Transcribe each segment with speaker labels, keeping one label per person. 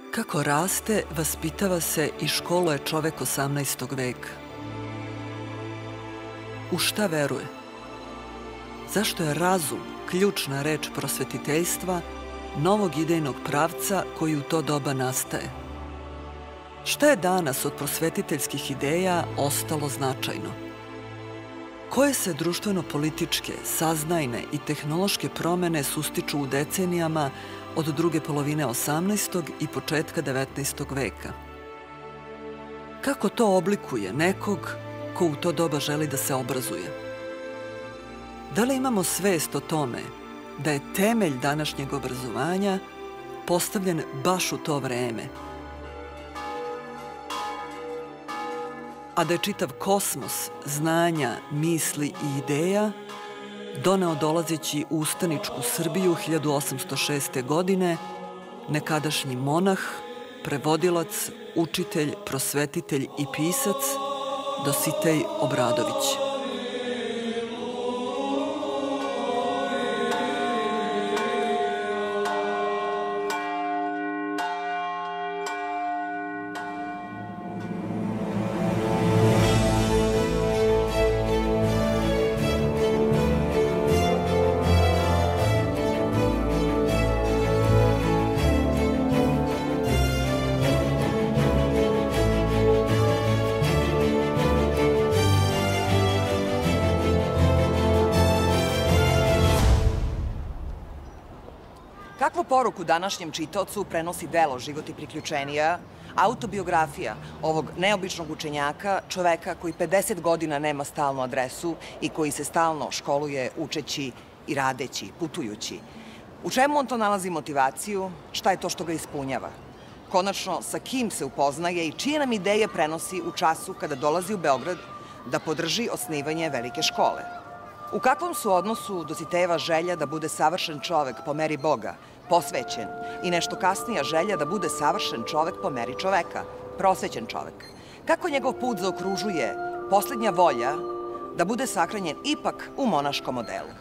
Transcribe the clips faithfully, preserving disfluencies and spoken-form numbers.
Speaker 1: Kako raste, vaspitava se i školuje čovek osamnaestog veka. U šta veruje? Zašto je razum ključna reč prosvetiteljstva, novog idejnog pravca koji u to doba nastaje? Šta je danas od prosvetiteljskih ideja ostalo značajno? Koje se društveno-političke, saznajne i tehnološke promene sustiču u decenijama od druge polovine osamnaestog i početka devetnaestog veka? Kako to oblikuje nekog ko u to doba želi da se obrazuje? Da li imamo svest o tome da je temelj današnjeg obrazovanja postavljen baš u to vreme, a da je čitav kosmos znanja, misli i ideja doneo dolazeći u ustaničku Srbiju hiljadu osamsto šeste. godine nekadašnji monah, prevodilac, učitelj, prosvetitelj i pisac Dositej Obradović.
Speaker 2: Kakvu poruku današnjem čitaocu prenosi delo Život i priključenija, autobiografija ovog neobičnog učenjaka, čoveka koji pedeset godina nema stalnu adresu i koji se stalno školuje učeći i radeći, putujući? U čemu on to nalazi motivaciju? Šta je to što ga ispunjava? Konačno, sa kim se upoznaje i čije nam ideje prenosi u času kada dolazi u Beograd da podrži osnivanje velike škole? U kakvom su odnosu Dositejeva želja da bude savršen čovek po meri Boga, posvećen, i nešto kasnija želja da bude savršen čovek po meri čoveka, prosvećen čovek? Kako njegov put zaokružuje poslednja volja da bude sahranjen ipak u monaškom modelu?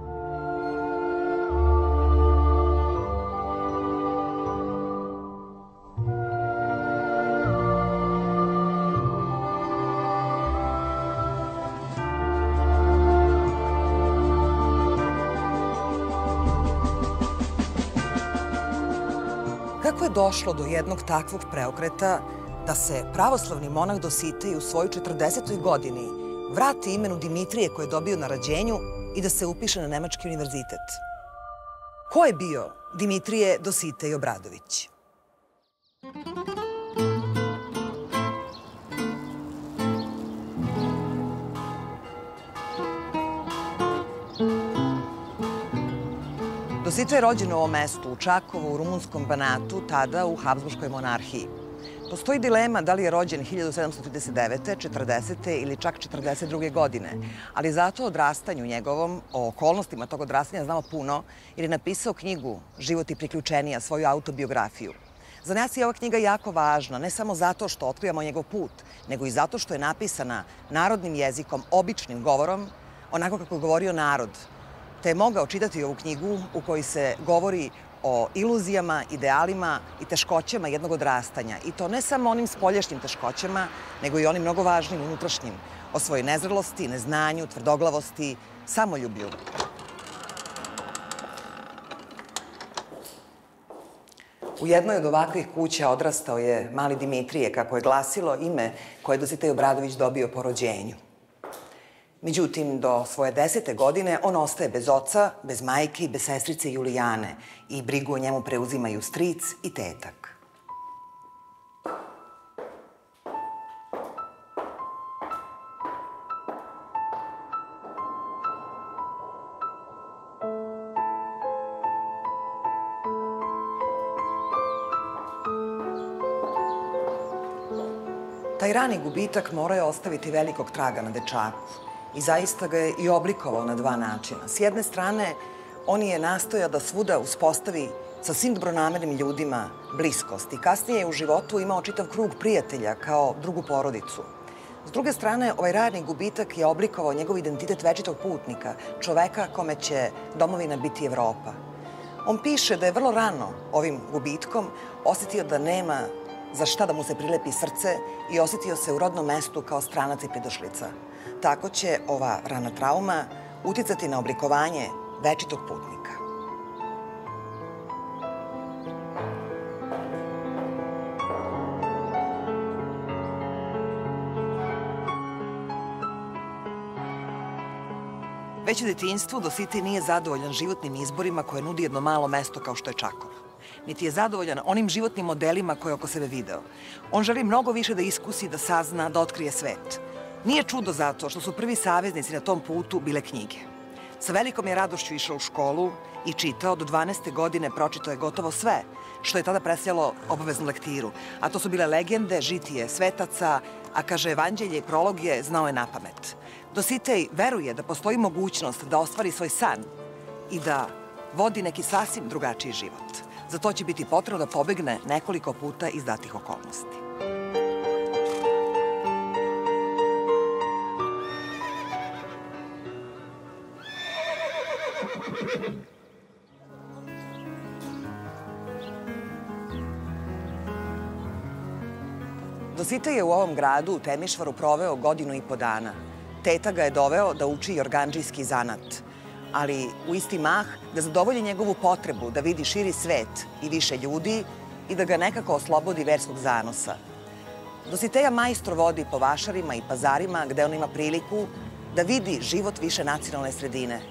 Speaker 2: Kako je došlo do jednog takvog preokreta da se pravoslavni monah Dositej u svojoj četrdesetoj godini vrati imenu Dimitrije koje je dobio na rađenju i da se upiše na Nemački univerzitet? Ko je bio Dimitrije Dositej Obradović? Dositej je rođen u ovom mestu, u Čakovu, u rumunskom Banatu, tada u Habsburškoj monarhiji. Postoji dilema da li je rođen hiljadu sedamsto trideset devete, četrdesete ili čak četrdeset druge. godine, ali zato o odrastanju njegovom, o okolnostima tog odrastanja znamo puno, jer je napisao knjigu Život i priključenija, svoju autobiografiju. Za nas je ova knjiga jako važna, ne samo zato što otkrivamo njegov put, nego i zato što je napisana narodnim jezikom, običnim govorom, onako kako je govorio narod, te je mogao čitati ovu knjigu u kojoj se govori o iluzijama, idealima i teškoćama jednog odrastanja. I to ne samo onim spoljašnjim teškoćama, nego i onim mnogo važnim unutrašnjim, o svojoj nezrelosti, neznanju, tvrdoglavosti, samoljublju. U jednoj od ovakvih kuća odrastao je mali Dimitrije, kako je glasilo ime koje je Dositej Obradović dobio po rođenju. Međutim, do svoje desete godine on ostaje bez oca, bez majke i bez sestrice Julijane i brigu o njemu preuzimaju stric i tetak. Taj rani gubitak morao je ostaviti velikog traga na dečaku. I zaista ga je i oblikovao na dva načina. S jedne strane, on je nastojao da svuda uspostavi sa svim dobronamernim ljudima bliskost i kasnije je u životu imao čitav krug prijatelja kao drugu porodicu. S druge strane, ovaj rani gubitak je oblikovao njegov identitet večitog putnika, čoveka kome će domovina biti Evropa. On piše da je vrlo rano ovim gubitkom osjetio da nema za šta da mu se prilepi srce i osjetio se u rodnom mestu kao stranac i pridošlica. Tako će ova rana trauma uticati na oblikovanje večitog putnika. Već u detinjstvu Dositej nije zadovoljan životnim izborima koje nudi jedno malo mesto kao što je Čakovo. Niti je zadovoljan onim životnim modelima koje je oko sebe video. On želi mnogo više da iskusi, da sazna, da otkrije svet. Nije čudo zato što su prvi saveznici na tom putu bile knjige. Sa velikom je radošću išao u školu i čitao, do dvanaeste godine pročitao je gotovo sve, što je tada predstavljalo obaveznu lektiru. A to su bile legende, žitije svetaca, a kaže evanđelje i prologije znao je napamet. Dositej veruje da postoji mogućnost da ostvari svoj san i da vodi neki sasvim drugačiji život. Za to će biti potrebno da pobegne nekoliko puta iz datih okolnosti. Dositej je u ovom gradu, u Temišvaru, proveo godinu i po dana. Teta ga je doveo da uči jorgandžijski zanat, ali u isti mah da zadovolji njegovu potrebu da vidi širi svet i više ljudi i da ga nekako oslobodi verskog zanosa. Dositeja majstor vodi po vašarima i pazarima gde on ima priliku da vidi život više nacionalne sredine.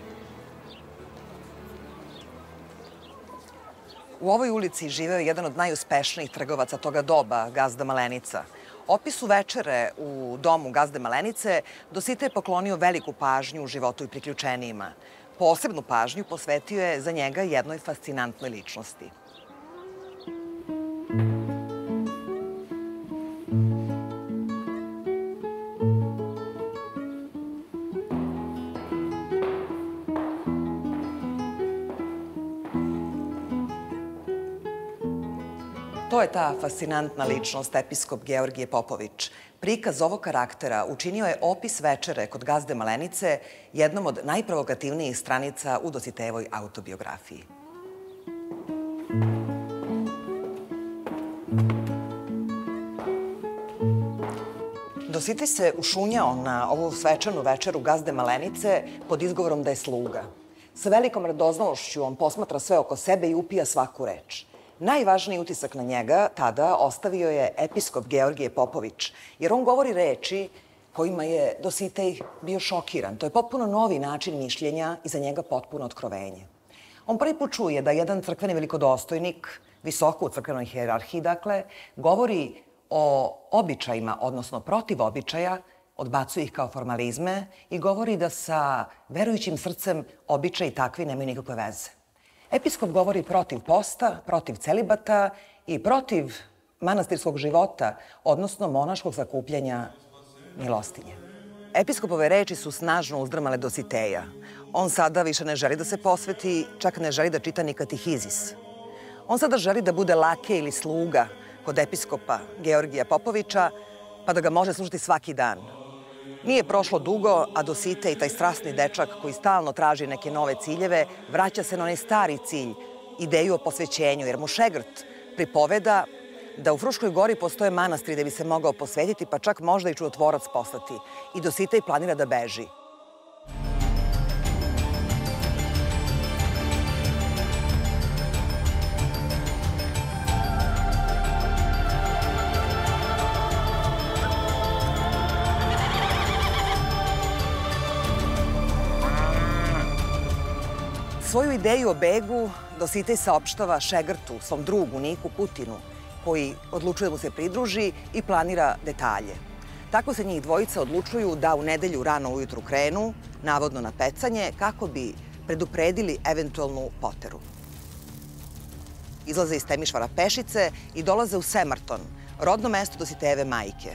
Speaker 2: U ovoj ulici živeo je jedan od najuspešnijih trgovaca toga doba, gazda Malenica. Opisu večere u domu gazde Malenice Dositej je poklonio veliku pažnju u životu i priključenijima. Posebnu pažnju posvetio je za njega jednoj fascinantnoj ličnosti. To je ta fascinantna ličnost, episkop Georgije Popović. Prikaz ovog karaktera učinio je opis večere kod gazde Malenice jednom od najprovokativnijih stranica u Dositejevoj autobiografiji. Dositej se ušunjao na ovu svečanu večeru gazde Malenice pod izgovorom da je sluga. Sa velikom radoznalošću on posmatra sve oko sebe i upija svaku reč. Najvažniji utisak na njega tada ostavio je episkop Georgije Popović, jer on govori reči kojima je Dositej bio šokiran. To je potpuno novi način mišljenja i za njega potpuno otkrovenje. On prvi put čuje da jedan crkveni velikodostojnik, visoko u crkvenoj hijerarhiji, dakle, govori o običajima, odnosno protiv običaja, odbacuje ih kao formalizme i govori da sa verujućim srcem običaji takvi nemaju nikakve veze. Episkop govori protiv posta, protiv celibata i protiv manastirskog života, odnosno monaškog sakupljanja milostinje. Episkopove reči su snažno uzdrmale Dositeja. On sada više ne želi da se posveti, čak ne želi da čita ni katehizis. On sada želi da bude lake ili sluga kod episkopa Georgija Popovića, pa da ga može slušati svaki dan. Nije prošlo dugo, a Dositej, taj strasni dečak koji stalno traži neke nove ciljeve, vraća se na onaj stari cilj, ideju o posvećenju, jer mu šegrt pripoveda da u Fruškoj gori postoje manastiri da bi se mogao posvetiti, pa čak možda i čudotvorac postati. I Dositej planira da beži. Svoju ideju o begu Dositej saopštava šegrtu, svom drugu Niku Putinu, koji odlučuje da mu se pridruži i planira detalje. Tako se njih dvojica odlučuju da u nedelju rano ujutru krenu, navodno na pecanje, kako bi predupredili eventualnu poteru. Izlaze iz Temišvara pešice i dolaze u Semarton, rodno mesto Dositejeve majke.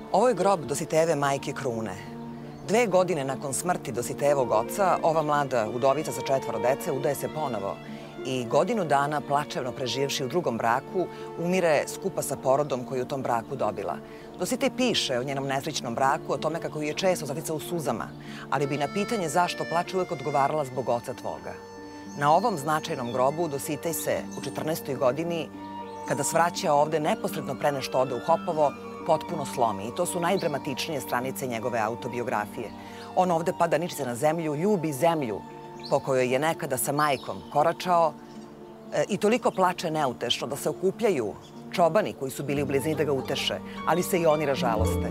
Speaker 2: Ovo je grob Dositejeve majke Krune. Dve godine nakon smrti Dositejevog oca, ova mlada udovica sa četvoro dece udaje se ponovo i godinu dana, plačevno preživevši u drugom braku, umire skupa sa porodom koju je u tom braku dobila. Dositej piše o njenom nesrećnom braku, o tome kako je često zatica u suzama, ali bi na pitanje zašto plače uvek odgovarala zbog oca tvoga. Na ovom značajnom grobu Dositej se u četrnaestoj godini, kada svraća ovde neposredno pre nešto ode u Hopovo, potpuno slomi. I to su najdramatičnije stranice njegove autobiografije. On ovde pada ničice na zemlju, ljubi zemlju po kojoj je nekada sa majkom koračao i toliko plače neutešno da se okupljaju čobani koji su bili u blizini da ga uteše, ali se i oni ražaloste.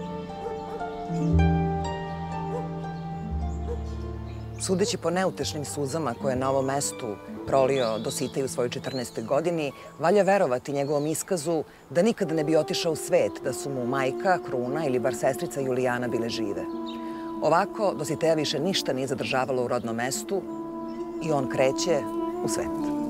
Speaker 2: Sudeći po neutešnim suzama koje je na ovom mestu prolio Dositej u svojoj četrnaestoj godini, valja verovati njegovom iskazu da nikada ne bi otišao u svet da su mu majka, Kruna ili bar sestrica Julijana bile žive. Ovako, Dositeja više ništa nije zadržavalo u rodnom mestu i on kreće u svet.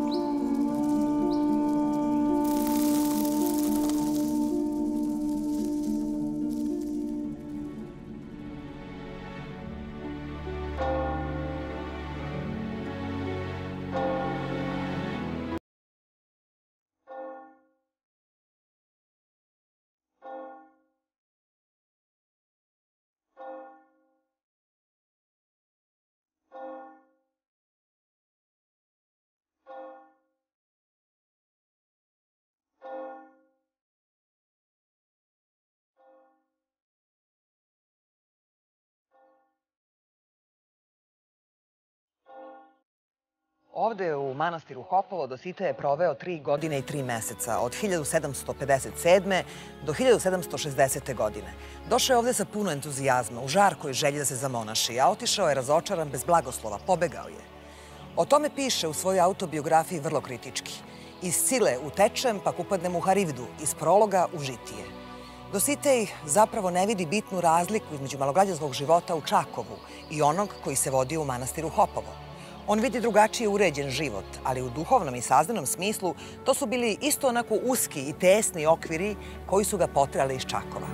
Speaker 2: Ovde u manastiru Hopovo Dositej je proveo tri godine i tri meseca, od hiljadu sedamsto pedeset sedme. do hiljadu sedamsto šezdesete. godine. Došao je ovde sa puno entuzijazma, u žarkoj želji da se zamonaši, a otišao je razočaran bez blagoslova, pobegao je. O tome piše u svojoj autobiografiji vrlo kritički. Iz sile utečem, pak upadnem u Harivdu, iz prologa u žitije. Dositej zapravo ne vidi bitnu razliku između malograđanskog života u Čakovu i onog koji se vodio u manastiru Hopovo. On vidi drugačije uređen život, ali u duhovnom i sazdanom smislu to su bili isto onako uski i tesni okviri koji su ga poterali iz Čakova.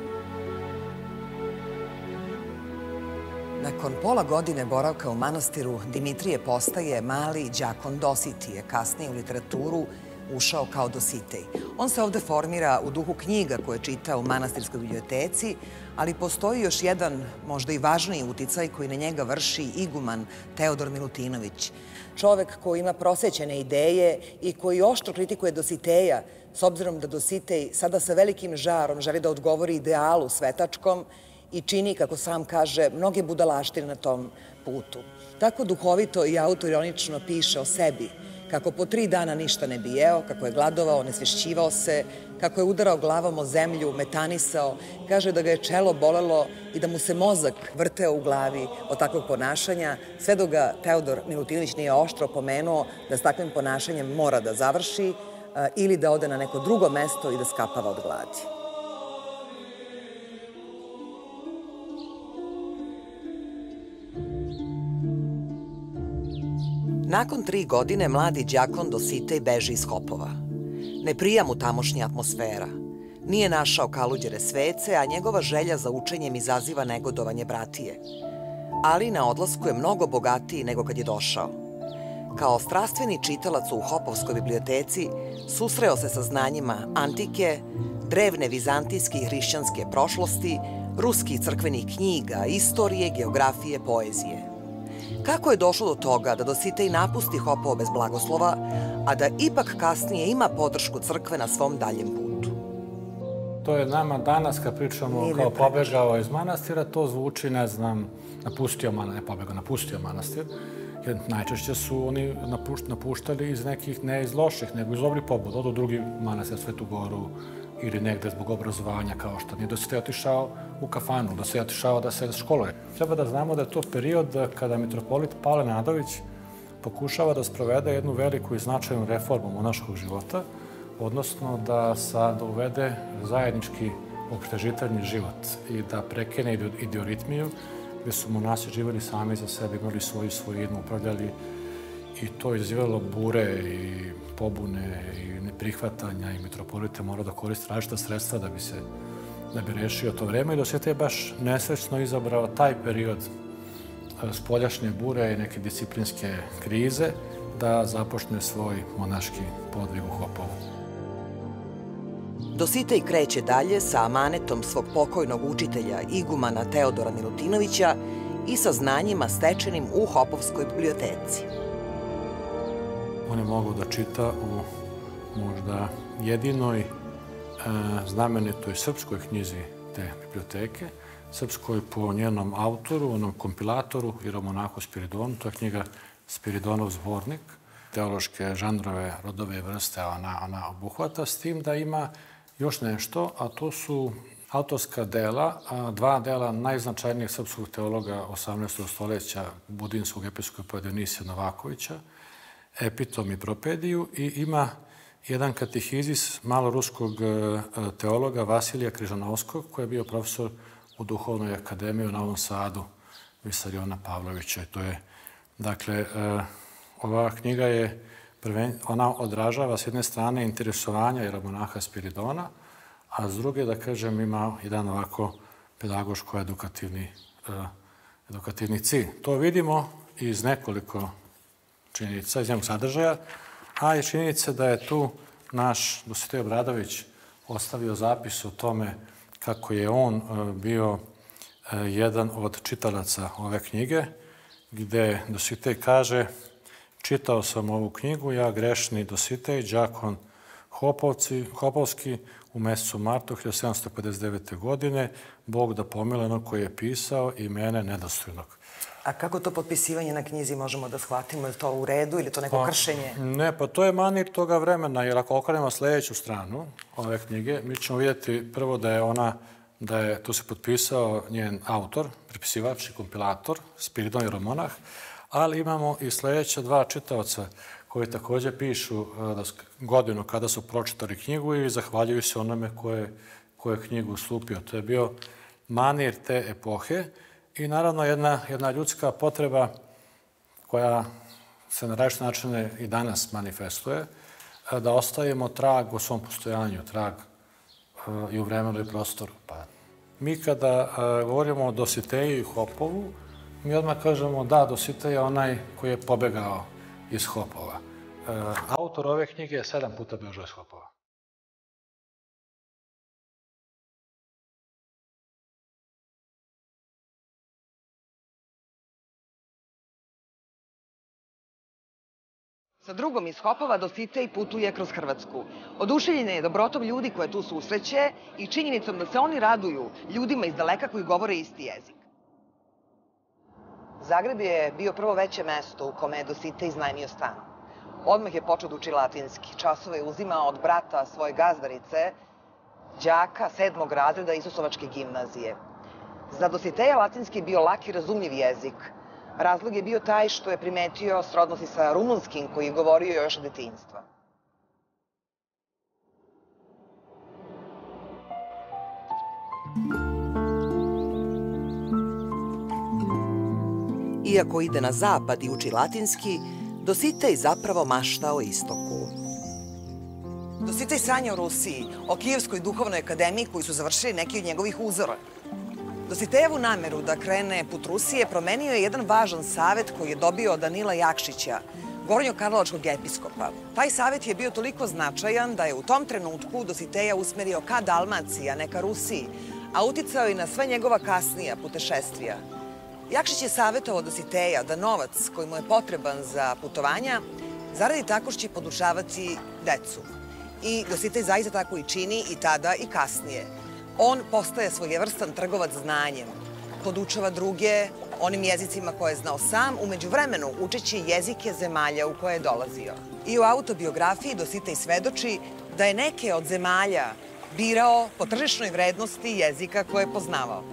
Speaker 2: Nakon pola godine boravka u manastiru, Dimitrije postaje mali đakon Dositije, kasnije u literaturu ušao kao Dositej. On se ovde formira u duhu knjiga koje čita u manastirskoj biblioteci, ali postoji još jedan, možda i važniji uticaj koji na njega vrši iguman Teodor Milutinović. Čovek koji ima prosvećene ideje i koji oštro kritikuje Dositeja, s obzirom da Dositej sada sa velikim žarom želi da odgovori idealu svetačkom i čini, kako sam kaže, mnoge budalaštine na tom putu. Tako duhovito i autoironično piše o sebi, kako po tri dana ništa ne bi jeo, kako je gladovao, nesvešćivao se, kako je udarao glavom o zemlju, metanisao, kaže da ga je čelo bolelo i da mu se mozak vrteo u glavi od takvog ponašanja, sve dok ga Teodor Milutinović nije oštro pomenuo da s takvim ponašanjem mora da završi ili da ode na neko drugo mesto i da skapava od gladi. Nakon tri godine mladi đakon Dositej beži iz Hopova. Ne prija mu tamošnja atmosfera. Nije našao kaluđere svece, a njegova želja za učenjem izaziva negodovanje bratije. Ali na odlasku je mnogo bogatiji nego kad je došao. Kao strastveni čitalac u Hopovskoj biblioteci susreo se sa znanjima antike, drevne vizantijske i hrišćanske prošlosti, ruskih crkvenih knjiga, istorije, geografije, poezije. Kako je došlo do toga da Dositej napusti Hopovo bez blagoslova, a da ipak kasnije ima podršku crkve na svom daljem putu?
Speaker 3: To je nama danas, kad pričamo kao pobegao iz manastira, to zvuči, ne znam, napustio manastir, ne pobegao, napustio manastir, jer najčešće su oni napuštali iz nekih, ne iz loših, nego iz dobrih pobuda, odu drugi manastir, Svetu Goru, ili negde zbog obrazovanja, kao što nije Dositej otišao u kafanu, Dositej je otišao da se školuje. Treba da znamo da je to period kada mitropolit Pavle Nenadović pokušava da sprovede jednu veliku i značajnu reformu monaškog života, odnosno da sad uvede zajednički opštežitarni život i da prekine idioritmiju, gde su monasi živjeli sami za sebe, imali svoju svojinu, upravljali, i to je izazivalo bure i pobune i neprihvatanja, i mitropolite morao da koriste različita sredstva da bi se da bi rešio to vreme i Dositej je baš nesrećno izabrao taj period spoljašnje bure i neke disciplinske krize da započne svoj monaški podvig u Hopovu.
Speaker 2: Dositej kreće dalje sa amanetom svog pokojnog učitelja igumana Teodora Milutinovića i sa znanjima stečenim u Hopovskoj biblioteci.
Speaker 3: On je mogao da čita u možda jedinoj znamenitoj srpskoj knjizi te biblioteke, srpskoj po njenom autoru, onom kompilatoru Ieromonahu Spiridonu. To je knjiga Spiridonov zbornik. Teološke žanrove, rodove i vrste ona, ona obuhvata, s tim da ima još nešto, a to su autorska dela, dva dela najznačajnijih srpskog teologa osamnaestog stoljeća, budinskog episkopa Dionisija Novakovića, Epitom i Propediju, i ima jedan katehizis maloruskog teologa Vasilija Križanovskog, koji je bio profesor u Duhovnoj akademiji u Novom Sadu Visariona Pavlovića. To je, dakle, ova knjiga je, ona odražava s jedne strane interesovanja ieromonaha Spiridona, a s druge, da kažem, ima jedan ovako pedagoško-edukativni edukativni cilj. To vidimo iz nekoliko činjenica, iz njenog sadržaja, a i činjenica da je tu naš Dositej Obradović ostavio zapis o tome kako je on bio jedan od čitalaca ove knjige, gde Dositej kaže: čitao sam ovu knjigu, ja grešni Dositej, đakon Hopovski, u mesecu martu hiljadu sedamsto pedeset devete. godine, Bog da pomile onog koji je pisao i mene nedostojnog.
Speaker 2: A kako to potpisivanje na knjizi možemo da shvatimo? Je to u redu ili je to neko kršenje?
Speaker 3: Ne, pa to je manir toga vremena, jer ako okrenemo sledeću stranu ove knjige, mi ćemo vidjeti prvo da je ona, da je tu se potpisao njen autor, prepisivač i kompilator, Spiridon Ieromonah, ali imamo i sledeća dva čitaoca koji takođe pišu godinu kada su pročitali knjigu i zahvaljuju se onome ko je knjigu slupio. To je bio manir te epohe i naravno jedna ljudska potreba koja se na različite načine i danas manifestuje, da ostavimo trag u svom postojanju, trag i u vremenu i prostoru. Mi kada govorimo o Dositeju i Hopovu, mi odmah kažemo da, Dositej je onaj koji je pobegao iz Hopova. Autor ove knjige je sedam puta bežao iz Hopova.
Speaker 2: Sa drugom iz Hopova Dositej putuje kroz Hrvatsku. Oduševljen je dobrotom ljudi koje tu susreće i činjenicom da se oni raduju ljudima iz daleka koji govore isti jezik. Zagreb je bio prvo veće mesto u kome je Dositej iznajmio stan. Odmah je počeo da uči latinski. Časove je uzimao od brata svoje gazdarice, đaka sedmog razreda Isusovačke gimnazije. Za Dositeja latinski je bio lak i razumljiv jezik. Razlog je bio taj što je primetio srodnosti sa rumunskim koji je govorio još od detinjstva. Iako ide na zapad i uči latinski, Dositej zapravo mašta o istoku. Dositej sanja o Rusiji, o Kijevskoj duhovnoj akademiji koju su završili neki od njegovih uzora. Dositejevu nameru da krene put Rusije promenio je jedan važan savet koji je dobio od Danila Jakšića, gornjokarlovačkog episkopa. Taj savet je bio toliko značajan da je u tom trenutku Dositeja usmerio ka Dalmaciji, a ne ka Rusiji, a uticao i na sve njegova kasnija putešestvija. Jakšić je savjetovao Dositeja da novac koji mu je potreban za putovanja zaradi tako što će podučavati decu. I Dositej zaista tako i čini i tada i kasnije. On postaje svojevrstan trgovac znanjem. Podučava druge onim jezicima koje je znao sam, umeđu vremenu učeći jezike zemalja u koje je dolazio. I u autobiografiji Dositej svedoči da je neke od zemalja birao po tržišnoj vrednosti jezika koje je poznavao.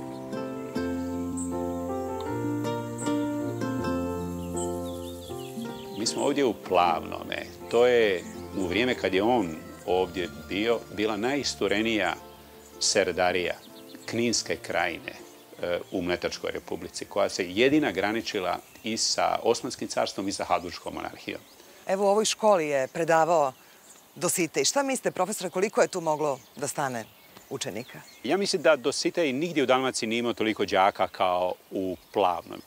Speaker 4: Mi smo ovdje u Plavnome. To je u vrijeme kad je on ovdje bio, bila najisturenija serdarija Kninske krajine u Mletačkoj republici, koja se jedina graničila i sa Osmanskim carstvom i sa Habsburškom monarhijom.
Speaker 2: Evo u ovoj školi je predavao Dositej. Šta mislite, profesore, koliko je tu moglo da stane učenika?
Speaker 4: Ja mislim da Dositej nigdje u Dalmaciji nije imao toliko đaka kao u Plavnom.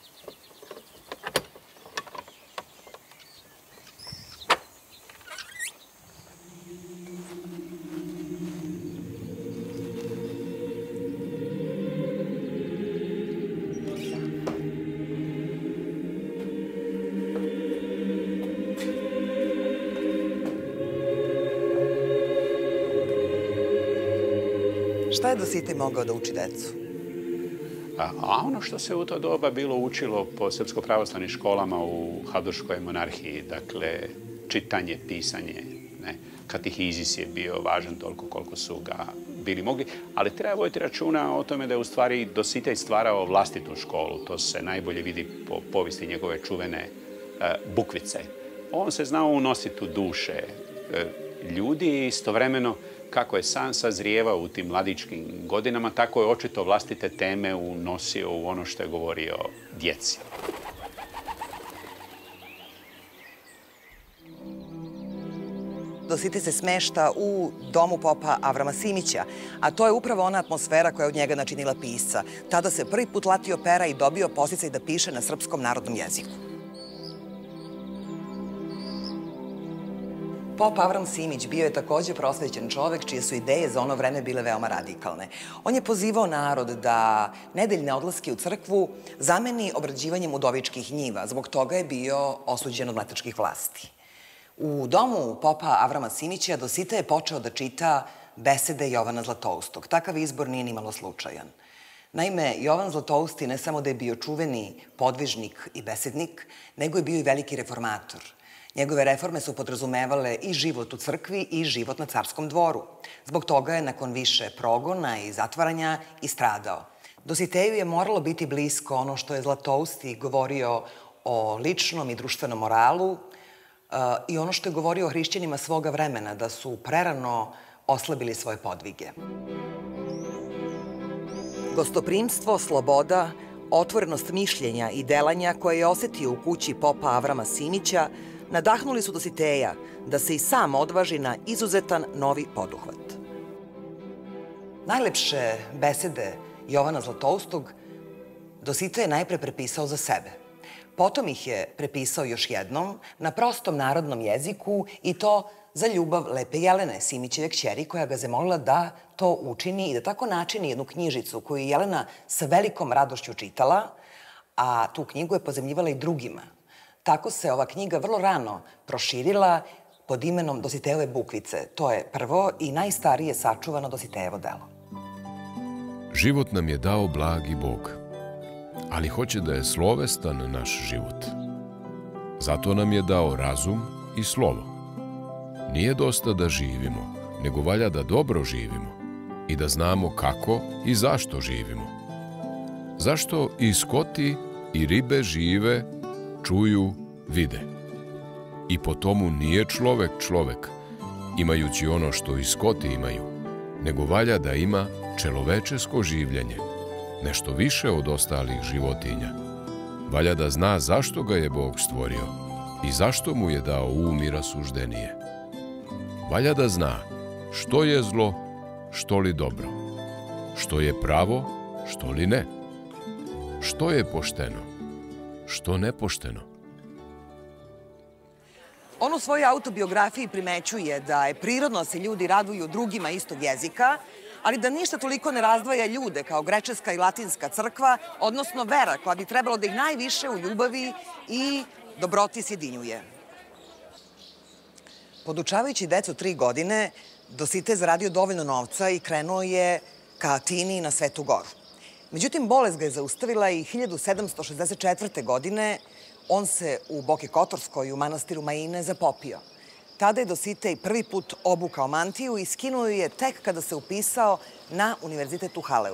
Speaker 2: Šta je Dositej mogao da uči decu?
Speaker 4: A ono što se u to doba bilo učilo po srpsko-pravoslavnim školama u Habsburškoj monarhiji, dakle, čitanje, pisanje, ne, katehizis je bio važan toliko koliko su ga bili mogli, ali treba voditi računa o tome da je u stvari Dositej stvarao vlastitu školu. To se najbolje vidi po povijesti njegove čuvene Bukvice. On se znao unositi u duše ljudi i istovremeno kako je sam sazrijevao u tim mladičkim godinama, tako je očito vlastite teme unosio u ono što je govorio djeci.
Speaker 2: Dositej se smešta u domu popa Avrama Simića, a to je upravo ona atmosfera koja je od njega načinila pisca. Tada se prvi put latio pera i dobio podsticaj da piše na srpskom narodnom jeziku. Pop Avram Simić bio je takođe prosvećen čovek čije su ideje za ono vreme bile veoma radikalne. On je pozivao narod da nedeljne odlaske u crkvu zameni obrađivanjem udovičkih njiva. Zbog toga je bio osuđen od mletačkih vlasti. U domu popa Avrama Simića Dositej je počeo da čita besede Jovana Zlatoustog. Takav izbor nije nimalo slučajan. Naime, Jovan Zlatousti ne samo da je bio čuveni podvižnik i besednik, nego je bio i veliki reformator. Njegove reforme su podrazumevale i život u crkvi i život na carskom dvoru. Zbog toga je nakon više progona i zatvaranja i stradao. Dositeju je moralo biti blisko ono što je Zlatousti govorio o ličnom i društvenom moralu i ono što je govorio o hrišćanima svoga vremena, da su prerano oslabili svoje podvige. Gostoprimstvo, sloboda, otvorenost mišljenja i delanja koje je osetio u kući popa Avrama Simića nadahnuli su Dositeja da se i sam odvaži na izuzetan novi poduhvat. Najlepše besede Jovana Zlatoustog Dositej je najpre prepisao za sebe. Potom ih je prepisao još jednom na prostom narodnom jeziku i to za ljubav lepe Jelene, Simićeve kćeri, koja ga zamolila da to učini i da tako načini jednu knjižicu koju je Jelena sa velikom radošću čitala, a tu knjigu je pozajmljivala i drugima. Tako se ova knjiga vrlo rano proširila pod imenom Dositejeve Bukvice. To je prvo i najstarije sačuvano Dositejevo delo.
Speaker 5: Život nam je dao blagi Bog, ali hoće da je slovestan naš život. Zato nam je dao razum i slovo. Nije dosta da živimo, nego valja da dobro živimo i da znamo kako i zašto živimo. Zašto i skoti i ribe žive, čuju, vide. I po tomu nije človek človek, imajući ono što i skoti imaju, nego valja da ima čelovečesko življenje, nešto više od ostalih životinja. Valja da zna zašto ga je Bog stvorio i zašto mu je dao um i rasuždenije. Valja da zna što je zlo, što li dobro, što je pravo, što li ne, što je pošteno, što nepošteno.
Speaker 2: On u svojoj autobiografiji primećuje da je prirodno da se ljudi raduju drugima istog jezika, ali da ništa toliko ne razdvaja ljude kao grečka i latinska crkva, odnosno vera koja bi trebalo da ih najviše u ljubavi i dobroti sjedinjuje. Podučavajući decu tri godine, Dositej zaradio dovoljno novca i krenuo je ka Atini na Svetu Goru. Međutim, bolest ga je zaustavila i hiljadu sedamsto šezdeset četvrte. godine on se u Boki Kotorskoj u manastiru Majine zapopio. Tada je Dositej prvi put obukao mantiju i skinuo je tek kada se upisao na univerzitet u Haleu.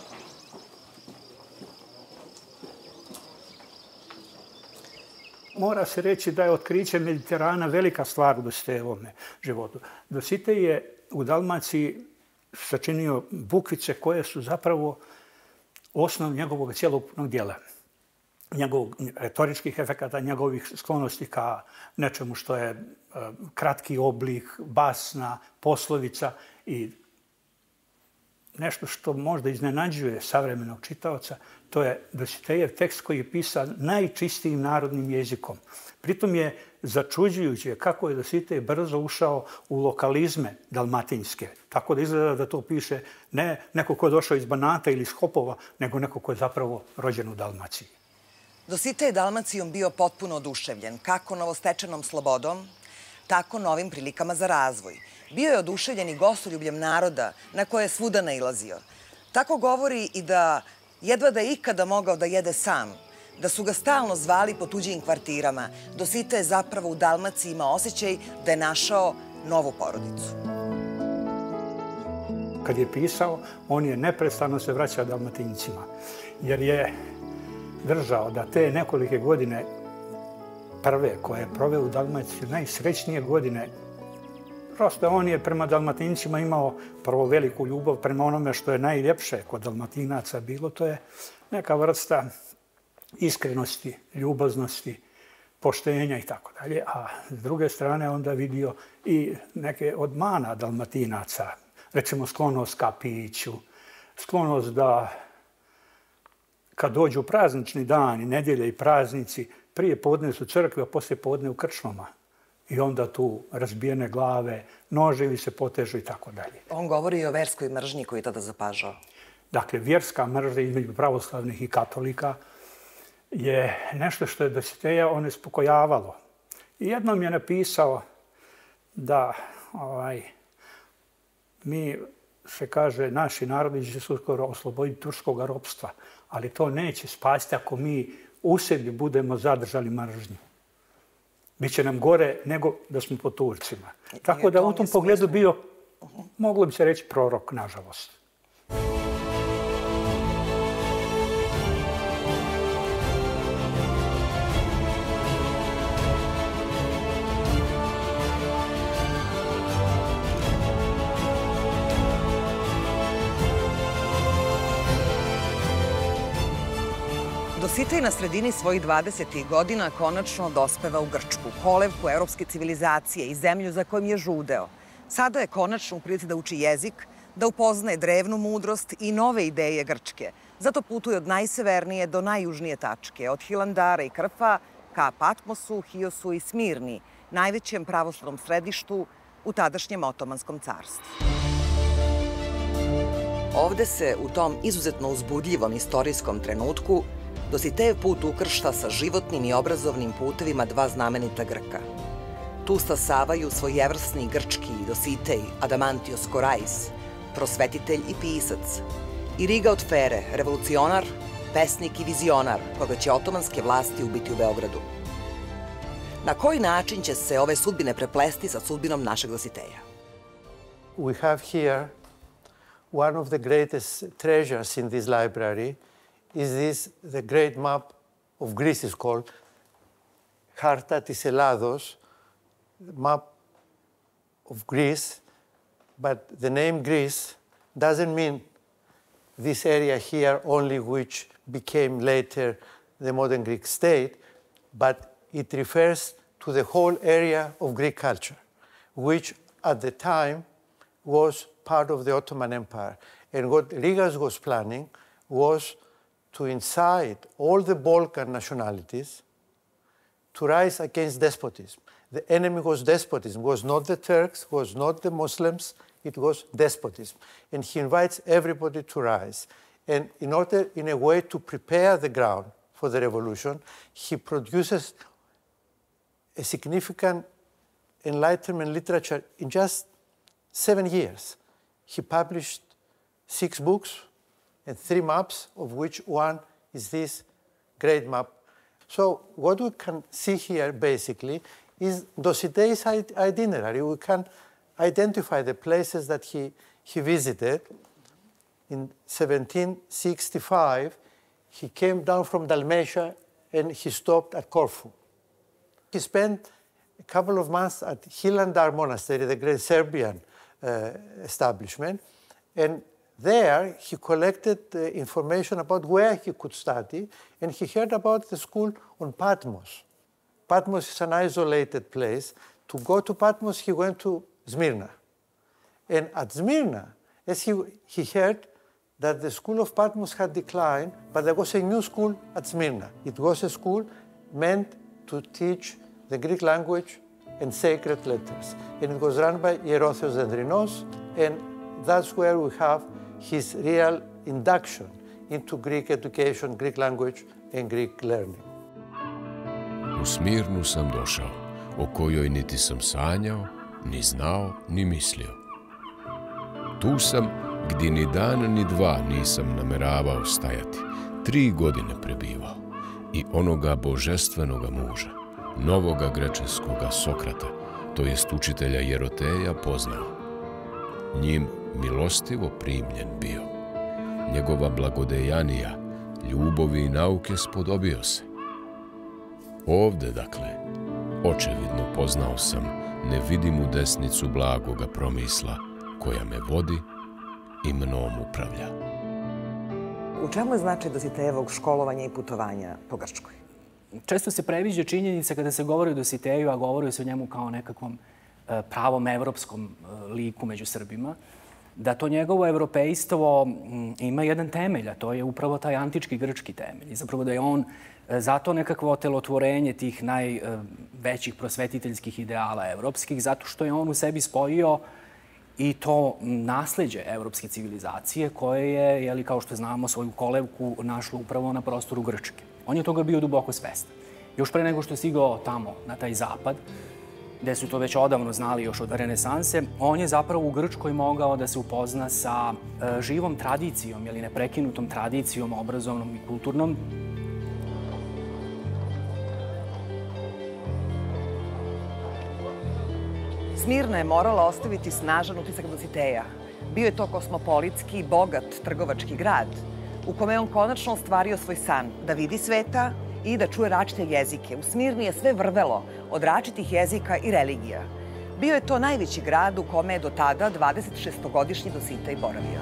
Speaker 6: Mora se reći da je otkriće Mediterana velika stvar u Dositejevom životu. Dositej je u Dalmaciji sačinio bukvice koje su zapravo osnov njegovog cjelokupnog djela. Njegovog retoričkih efekata, njegovih sklonosti ka nečemu što je kratki oblik, basna, poslovica i nešto što možda iznenađuje savremenog čitaoca, to je Dositejev tekst koji je pisan najčistijim narodnim jezikom. Pritom je začuđujuće kako je Dositej brzo ušao u lokalizme dalmatinske. Tako da izgleda da to piše ne neko ko je došao iz Banata ili iz Hopova, nego neko ko je zapravo rođen u Dalmaciji.
Speaker 2: Dositej je Dalmacijom bio potpuno oduševljen, kako novostečenom slobodom, tako novim prilikama za razvoj. Bio je oduševljen i gostoljubljem naroda na koje je svuda nailazio. Tako govori i da jedva da je ikada mogao da jede sam, da su ga stalno zvali po tuđim kvartirama. Dositej je zapravo u Dalmaciji imao osjećaj da je našao novu porodicu.
Speaker 6: Kad je pisao, on je neprestano se vraćao Dalmatincima, jer je držao da te nekolike godine prve koje je proveo u Dalmaciji, najsrećnije godine, prosto on je prema Dalmatincima imao prvo veliku ljubav prema onome što je najljepše kod Dalmatinaca bilo, to je neka vrsta iskrenosti, ljubaznosti, poštenja i tako dalje. A s druge strane onda vidio i neke od mana Dalmatinaca, recimo sklonost ka piću, sklonost da kad dođu praznični dani, nedjelje i praznici, prije podne su crkve, a poslije podne u krčmama. I onda tu razbijene glave, noževi se potežu i tako dalje.
Speaker 2: On govori i o verskoj mržnji koju je tada zapažao.
Speaker 6: Dakle, vjerska mržnja između pravoslavnih i katolika je nešto što je Dositeja onespokojavalo. I jednom je napisao da ovaj, mi, se kaže, naši narodi će se uskoro osloboditi turskog ropstva, ali to neće spasti ako mi u sebi budemo zadržali mržnju. Biće nam gore nego da smo po Turcima. Tako da u tom pogledu bio, moglo bi se reći, prorok, nažalost.
Speaker 2: Dositej na sredini svojih dvadesetih godina konačno dospeva u Grčku, kolevku evropske civilizacije i zemlju za kojom je žudeo. Sada je konačno u prilici da uči jezik, da upoznaje drevnu mudrost i nove ideje Grčke. Zato putuje od najsevernije do najjužnije tačke, od Hilandara i Krfa ka Patmosu, Hiosu i Smirni, najvećem pravoslavnom središtu u tadašnjem Otomanskom carstvu. Ovde se u tom izuzetno uzbudljivom istorijskom trenutku Dositejev put ukršta sa životnim i obrazovnim putevima dva znamenita Grka. Tu stasavaju svojevrsni grčki Dositej, Adamantios Korais, prosvetitelj i pisac, i Riga od Fere, revolucionar, pesnik i vizionar, koga će otomanske vlasti ubiti u Beogradu. Na koji način će se ove sudbine preplesti sa sudbinom našeg Dositeja?
Speaker 7: We have here one of the greatest treasures in this library is this, the great map of Greece is called, Harta της Ελλάδος, map of Greece, but the name Greece doesn't mean this area here only which became later the modern Greek state, but it refers to the whole area of Greek culture, which at the time was part of the Ottoman Empire. And what Rigas was planning was to incite all the Balkan nationalities to rise against despotism. The enemy was despotism, was not the Turks, was not the Muslims, it was despotism. And he invites everybody to rise. And in order, in a way, to prepare the ground for the revolution, he produces a significant Enlightenment literature in just seven years. He published six books and three maps, of which one is this great map. So what we can see here, basically, is Dositey's itinerary. We can identify the places that he, he visited. In seventeen sixty-five, he came down from Dalmatia and he stopped at Corfu. He spent a couple of months at Hilandar Monastery, the great Serbian uh, establishment, and there he collected uh, information about where he could study, and he heard about the school on Patmos. Patmos is an isolated place. To go to Patmos, he went to Smyrna. And at Smyrna, as he, he heard that the school of Patmos had declined, but there was a new school at Smyrna. It was a school meant to teach the Greek language and sacred letters. And it was run by Hierotheos Dendrinos, and that's where we have his real induction into Greek education, Greek language and Greek learning.
Speaker 5: U Smirnu sam došao, o kojoj niti sam sanjao, ni znao, ni mislio. Tu sam, gdje ni dan ni dva nisam nameravao stajati, tri godine prebivao i onoga božestvenoga muža, novoga grečeskoga Sokrata, to jest učitelja Jeroteja, poznao. Njim milostivo primljen bio. Njegova blagodejanija, ljubovi i nauke spodobio se. Ovde, dakle, očevidno poznao sam nevidimu desnicu blagoga promisla, koja me vodi i mnom upravlja.
Speaker 2: U čemu je značaj Dositejevog školovanja i putovanja po Grčkoj?
Speaker 8: Često se previđa činjenica kada se govori o Dositeju, a govori se o njemu kao nekakvom pravom evropskom liku među Srbima, da to njegovo evropejstvo ima jedan temelj, a to je upravo taj antički grčki temelj. I zapravo da je on zato nekakvo otelotvorenje tih najvećih prosvetiteljskih ideala evropskih, zato što je on u sebi spojio i to nasleđe evropske civilizacije koje je, jeli, kao što znamo, svoju kolevku našlo upravo na prostoru Grčke. On je toga bio duboko svestan. Još pre nego što je stigao tamo, na taj zapad, gde su to već odavno znali još od renesanse, on je zapravo u Grčkoj mogao da se upozna sa živom tradicijom ili neprekinutom tradicijom obrazovnom i kulturnom.
Speaker 2: Smirna je morala ostaviti snažan utisak Dositeja. Bio je to kosmopolitski, bogat trgovački grad u kome je on konačno ostvario svoj san da vidi sveta i da čuje različite jezike. U Smirni je sve vrvelo od različitih jezika i religija. Bio je to najveći grad u kome je do tada dvadesetšestogodišnji Dositej boravio.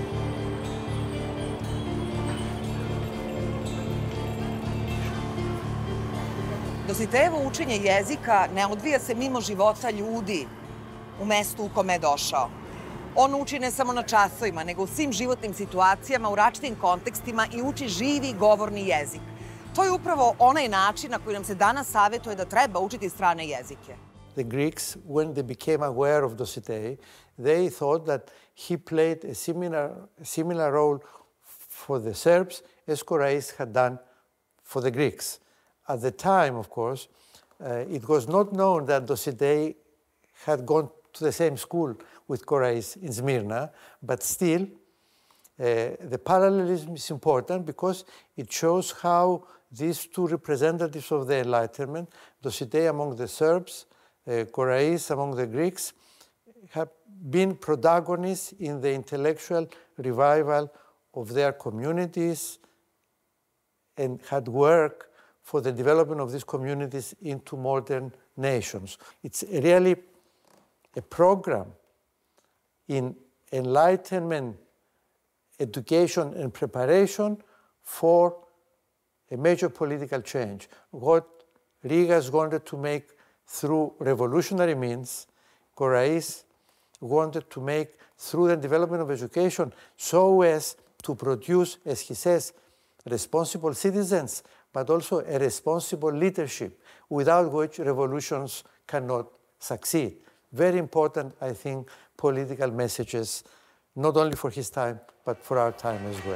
Speaker 2: Dositejevo učenje jezika ne odvija se mimo života ljudi u mestu u kome je došao. On uči ne samo na časovima, nego u svim životnim situacijama, u različitim kontekstima i uči živi govorni jezik. To je upravo onaj način na koji nam se danas savjetuje da treba učiti strane jezike.
Speaker 7: The Greeks, when they became aware of Dositej, they thought that he played a similar, similar role for the Serbs as Korais had done for the Greeks. At the time, of course, uh, it was not known that Dositej had gone to the same school with Korais in Smyrna, but still, uh, the parallelism is important because it shows how these two representatives of the Enlightenment, Dositej among the Serbs, uh, Korais among the Greeks, have been protagonists in the intellectual revival of their communities and had worked for the development of these communities into modern nations. It's really a program in enlightenment, education and preparation for a major political change. What Rigas wanted to make through revolutionary means, Korais wanted to make through the development of education so as to produce, as he says, responsible citizens, but also a responsible leadership, without which revolutions cannot succeed. Very important, I think, political messages, not only for his time, but for our time as well.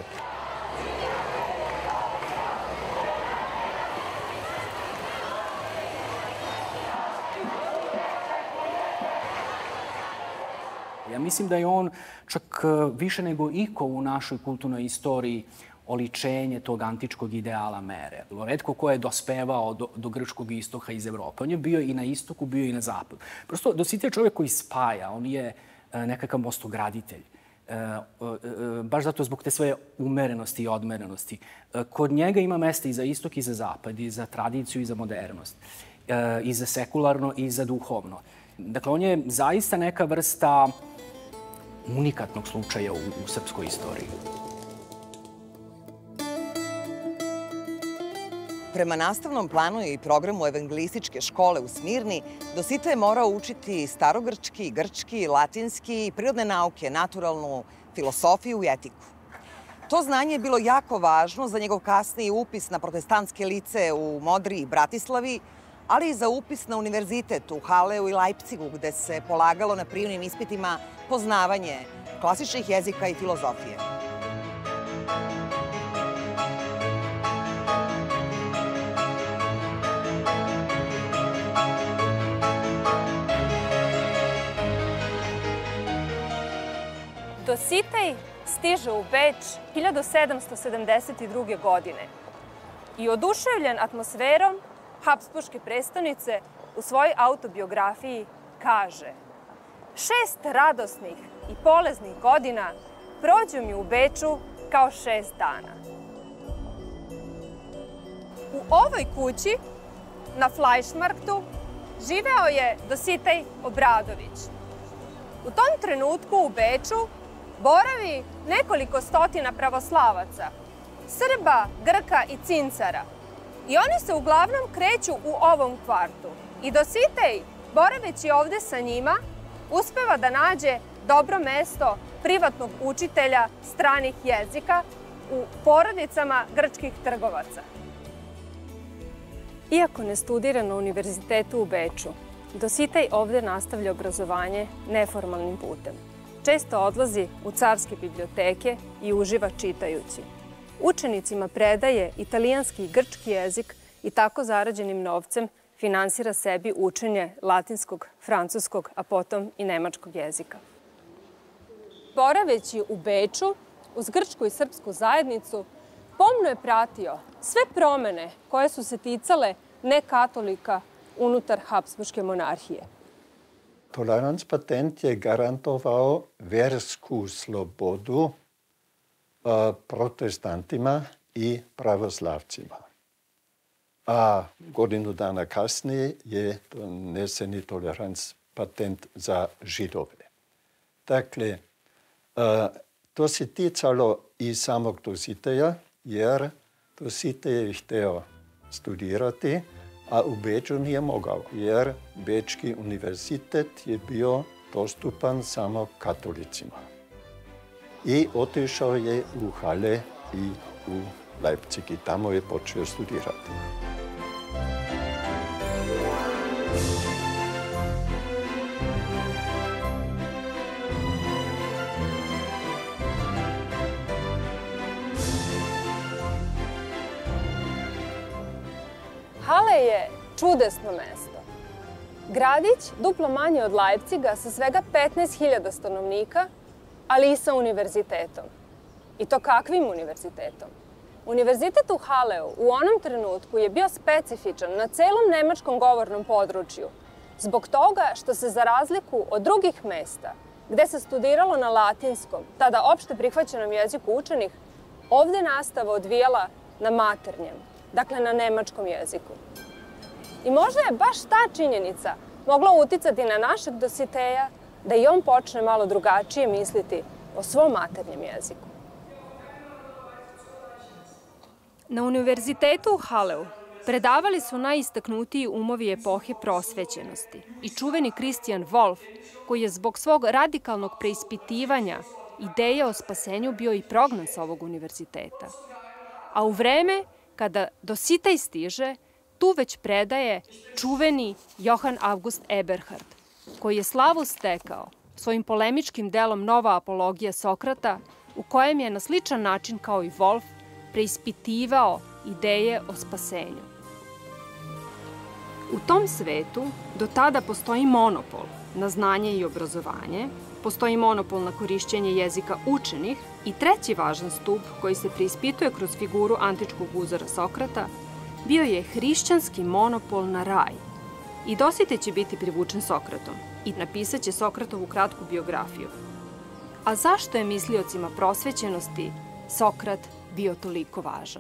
Speaker 8: Ja mislim da je on čak više nego iko u našoj kulturnoj istoriji oličenje tog antičkog ideala mere. Retko ko je dospevao do, do grčkog istoka iz Evrope. On je bio i na istoku, bio i na zapadu. Prosto Dositej je čovjek koji spaja, on je nekakav mostograditelj. Baš zato zbog te svoje umerenosti i odmerenosti. Kod njega ima mesta i za istok i za zapad, i za tradiciju i za modernost. I za sekularno i za duhovno. Dakle, on je zaista neka vrsta unikatnog slučaja u, u srpskoj istoriji.
Speaker 2: Prema nastavnom planu i programu evangelističke škole u Smirni, Dositej je morao učiti starogrčki, grčki, latinski, prirodne nauke, naturalnu filosofiju i etiku. To znanje je bilo jako važno za njegov kasniji upis na protestantske lice u Modri i Bratislavi, ali i za upis na univerzitet u Haleu i Leipcigu, gde se polagalo na prijemnim ispitima poznavanje klasičnih jezika i filozofije.
Speaker 9: Dositej stiže u Beč hiljadu sedamsto sedamdeset druge. godine i oduševljen atmosferom Habsburške prestonice u svojoj autobiografiji kaže: šest radosnih i poleznih godina prođu mi u Beču kao šest dana. U ovoj kući na Fleischmarktu živeo je Dositej Obradović. U tom trenutku u Beču boravi nekoliko stotina pravoslavaca, Srba, Grka i Cincara. I oni se uglavnom kreću u ovom kvartu. I Dositej, boraveći ovde sa njima, uspeva da nađe dobro mesto privatnog učitelja stranih jezika u porodicama grčkih trgovaca. Iako ne studira na univerzitetu u Beču, Dositej ovde nastavlja obrazovanje neformalnim putem. Često odlazi u carske biblioteke i uživa čitajući. Učenicima predaje italijanski i grčki jezik i tako zarađenim novcem finansira sebi učenje latinskog, francuskog, a potom i nemačkog jezika. Boraveći u Beču, uz grčku i srpsku zajednicu, pomno je pratio sve promene koje su se ticale nekatolika unutar Habsburške monarhije.
Speaker 7: Tolerans patent je garantovao versku slobodu protestantima i pravoslavcima. A godinu dana kasnije je doneseni tolerans patent za Židove. Dakle, to se ticalo i samog Dositeja, jer Dositej je hteo studirati, a u Beču nije mogao, jer Bečki univerzitet je bio dostupan samo katolicima. I otišao je u Halle i u Leipzig i tamo je počeo studirati.
Speaker 9: Halle je čudesno mesto. Gradić, duplo manje od Leipciga, sa svega petnaest hiljada stanovnika, ali i sa univerzitetom. I to kakvim univerzitetom? Univerzitet u Halleu u onom trenutku je bio specifičan na celom nemačkom govornom području, zbog toga što se za razliku od drugih mesta, gde se studiralo na latinskom, tada opšte prihvaćenom jeziku učenih, ovde nastava odvijala na maternjem, dakle na nemačkom jeziku. I možda je baš ta činjenica mogla uticati na našeg Dositeja da i on počne malo drugačije misliti o svom maternjem jeziku. Na univerzitetu u Halleu predavali su najistaknutiji umovi epohe prosvećenosti i čuveni Christian Wolff, koji je zbog svog radikalnog preispitivanja ideje o spasenju bio i prognan sa ovog univerziteta. A u vreme kada Dositej stiže, tu već predaje čuveni Johann August Eberhard, koji je slavu stekao svojim polemičkim delom Nova apologija Sokrata, u kojem je na sličan način kao i Wolff preispitivao ideje o spasenju. U tom svetu do tada postoji monopol na znanje i obrazovanje, postoji monopol na korišćenje jezika učenih i treći važan stup koji se preispituje kroz figuru antičkog uzora Sokrata bio je hrišćanski monopol na raj. I Dositej će biti privučen Sokratom i napisat će Sokratovu kratku biografiju. A zašto je misliocima prosvećenosti Sokrat bio toliko važan?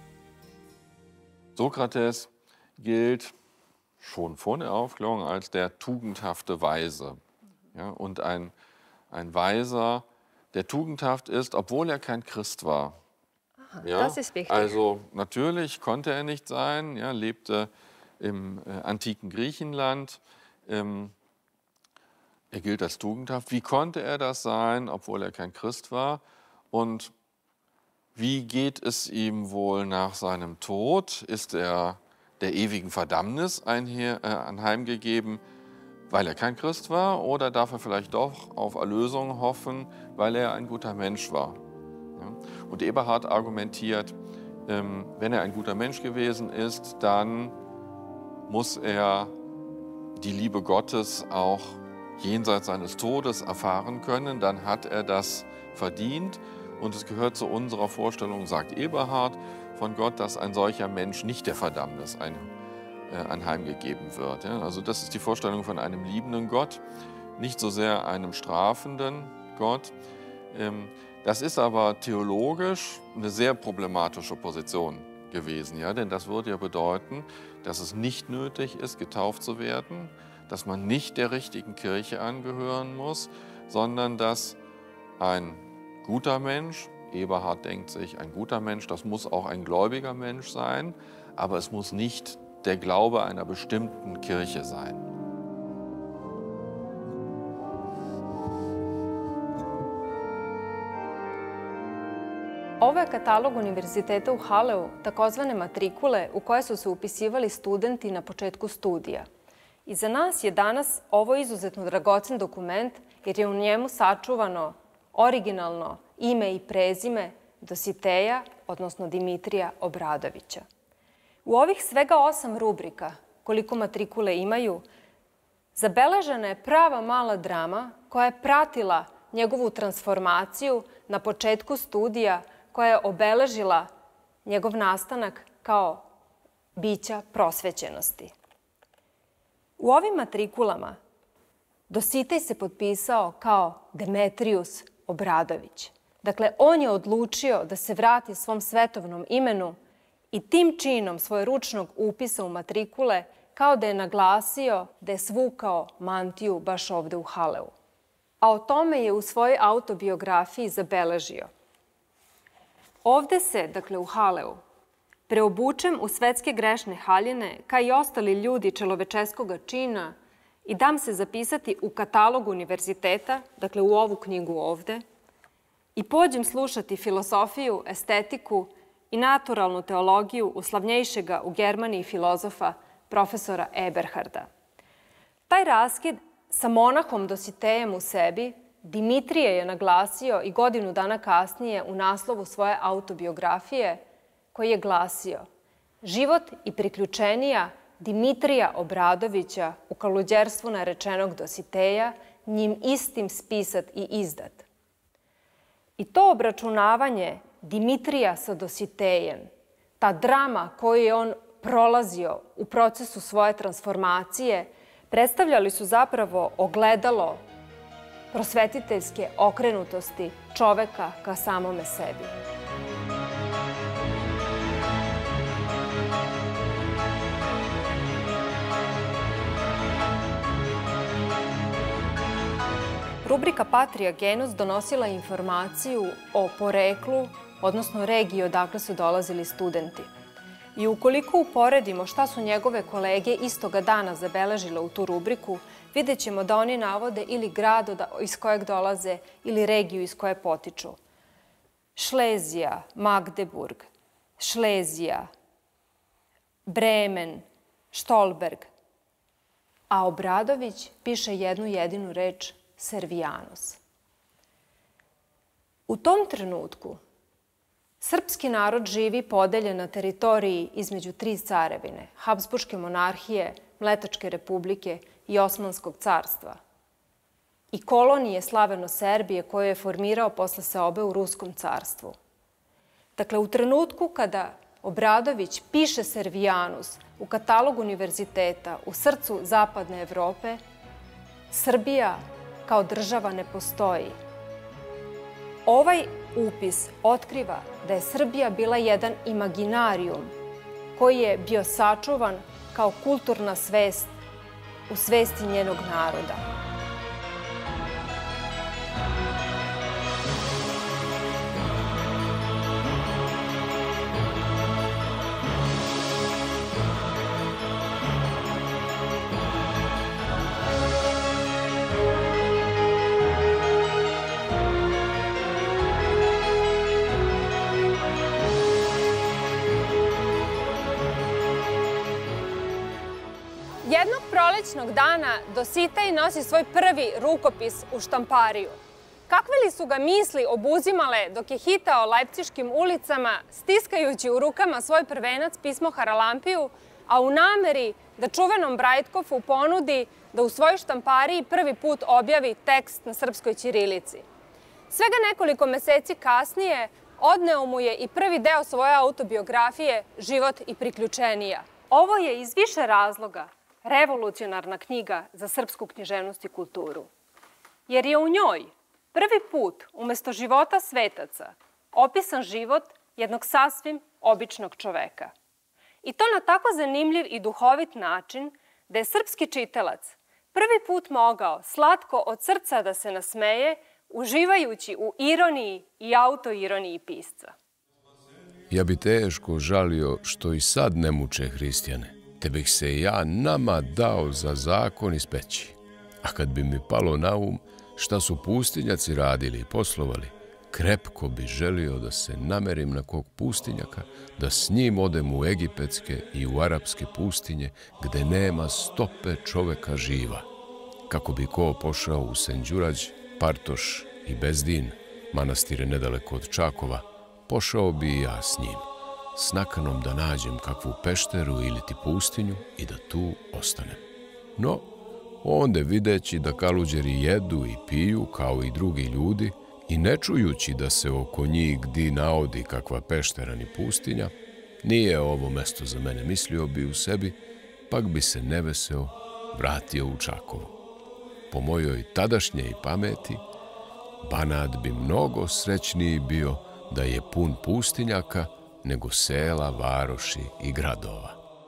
Speaker 10: Sokrates gilt schon vor der Aufklärung als der tugendhafte Weise. Ja, und ein, ein Weiser, der tugendhaft ist, obwohl er kein Christ war.
Speaker 9: Ja? Das ist wichtig.
Speaker 10: Also natürlich konnte er nicht sein, ja, lebte im äh, antiken Griechenland. Ähm, er gilt als tugendhaft. Wie konnte er das sein, obwohl er kein Christ war? Und wie geht es ihm wohl nach seinem Tod? Ist er der ewigen Verdammnis einher, äh, anheimgegeben, weil er kein Christ war? Oder darf er vielleicht doch auf Erlösung hoffen, weil er ein guter Mensch war? Ja? Und Eberhard argumentiert, ähm, wenn er ein guter Mensch gewesen ist, dann muss er die Liebe Gottes auch jenseits seines Todes erfahren können. Dann hat er das verdient. Und es gehört zu unserer Vorstellung, sagt Eberhard, von Gott, dass ein solcher Mensch nicht der Verdammnis ein, äh, anheimgegeben wird. Ja? Also das ist die Vorstellung von einem liebenden Gott, nicht so sehr einem strafenden Gott. Ähm, das ist aber theologisch eine sehr problematische Position gewesen, ja? Denn das würde ja bedeuten, dass es nicht nötig ist, getauft zu werden, dass man nicht der richtigen Kirche angehören muss, sondern dass ein guter Mensch, Eberhard denkt sich, ein guter Mensch, das muss auch ein gläubiger Mensch sein, aber es muss nicht der Glaube einer bestimmten Kirche sein.
Speaker 9: Ovo je katalog univerziteta u Haleu, takozvane matrikule u koje su se upisivali studenti na početku studija. I za nas je danas ovo izuzetno dragocen dokument jer je u njemu sačuvano originalno ime i prezime Dositeja, odnosno Dimitrija Obradovića. U ovih svega osam rubrika, koliko matrikule imaju, zabeležena je prava mala drama koja je pratila njegovu transformaciju na početku studija, koja je obeležila njegov nastanak kao bića prosvećenosti. U ovim matrikulama Dositej se potpisao kao Demetrijus Obradović. Dakle, on je odlučio da se vrati svom svetovnom imenu i tim činom svojeručnog upisa u matrikule kao da je naglasio da je svukao mantiju baš ovde u Haleu. A o tome je u svojoj autobiografiji zabeležio. Ovde se, dakle u Haleu, preobučem u svetske grešne haljine, kao i ostali ljudi čelovečeskoga čina, i dam se zapisati u katalog univerziteta, dakle u ovu knjigu ovde, i pođem slušati filosofiju, estetiku i naturalnu teologiju uslavnjejšega u Germaniji filozofa profesora Eberharda. Taj raskid sa monahom Dositejem u sebi Dimitrije je naglasio i godinu dana kasnije u naslovu svoje autobiografije, koji je glasio Život i priključenija Dimitrija Obradovića u kaluđerstvu narečenog Dositeja, njim istim spisat i izdat. I to obračunavanje Dimitrija sa Dositejem, ta drama koju je on prolazio u procesu svoje transformacije, predstavljali su zapravo ogledalo prosvetiteljske okrenutosti čoveka ka samome sebi. Rubrika Patria Genus donosila informaciju o poreklu, odnosno regiji odakle su dolazili studenti. I ukoliko uporedimo šta su njegove kolege istoga dana zabeležile u tu rubriku, vidjet ćemo da oni navode ili grad iz kojeg dolaze ili regiju iz koje potiču. Šlezija, Magdeburg, Šlezija, Bremen, Štolberg. A Obradović piše jednu jedinu reč Servijanus. U tom trenutku srpski narod živi podeljen na teritoriji između tri carevine, Habsburške monarhije, Mletačke republike i Osmanskog carstva i kolonije Slaveno-Serbije koje je formirao posle seobe u Ruskom carstvu. Dakle, u trenutku kada Obradović piše Servijanus u katalog univerziteta u srcu Zapadne Evrope, Srbija kao država ne postoji. Ovaj upis otkriva da je Srbija bila jedan imaginarijum koji je bio sačuvan kao kulturna svest u svesti njenog naroda. Jednog prolećnog dana Dositej nosi svoj prvi rukopis u štampariju. Kakve li su ga misli obuzimale dok je hitao lajpciškim ulicama, stiskajući u rukama svoj prvenac pismo Haralampiju, a u nameri da čuvenom Brajtkofu ponudi da u svojoj štampariji prvi put objavi tekst na srpskoj ćirilici. Svega nekoliko meseci kasnije odneo mu je i prvi deo svoje autobiografije Život i priključenija. Ovo je iz više razloga revolucionarna knjiga za srpsku književnost i kulturu. Jer je u njoj prvi put umesto života svetaca opisan život jednog sasvim običnog čoveka. I to na tako zanimljiv i duhovit način da je srpski čitalac prvi put mogao slatko od srca da se nasmeje, uživajući u ironiji i autoironiji pisca.
Speaker 5: Ja bi teško žalio što i sad ne muče hrišćane, te bih se ja nama dao za zakon ispeći. A kad bi mi palo na um šta su pustinjaci radili i poslovali, krepko bi želio da se namerim na kog pustinjaka, da s njim odem u egipetske i u arapske pustinje, gde nema stope čoveka živa. Kako bi ko pošao u Senđurađ, Partoš i Bezdin, manastire nedaleko od Čakova, pošao bi i ja s njim, s nakanom da nađem kakvu pešteru ili ti pustinju i da tu ostanem. No, onda videći da kaluđeri jedu i piju kao i drugi ljudi i ne čujući da se oko njih gdi naodi kakva peštera ni pustinja, nije ovo mesto za mene, mislio bi u sebi, pak bi se neveseo vratio u Čakovo. Po mojoj tadašnjej pameti, Banat bi mnogo srećniji bio da je pun pustinjaka nego sela, varoši i gradova.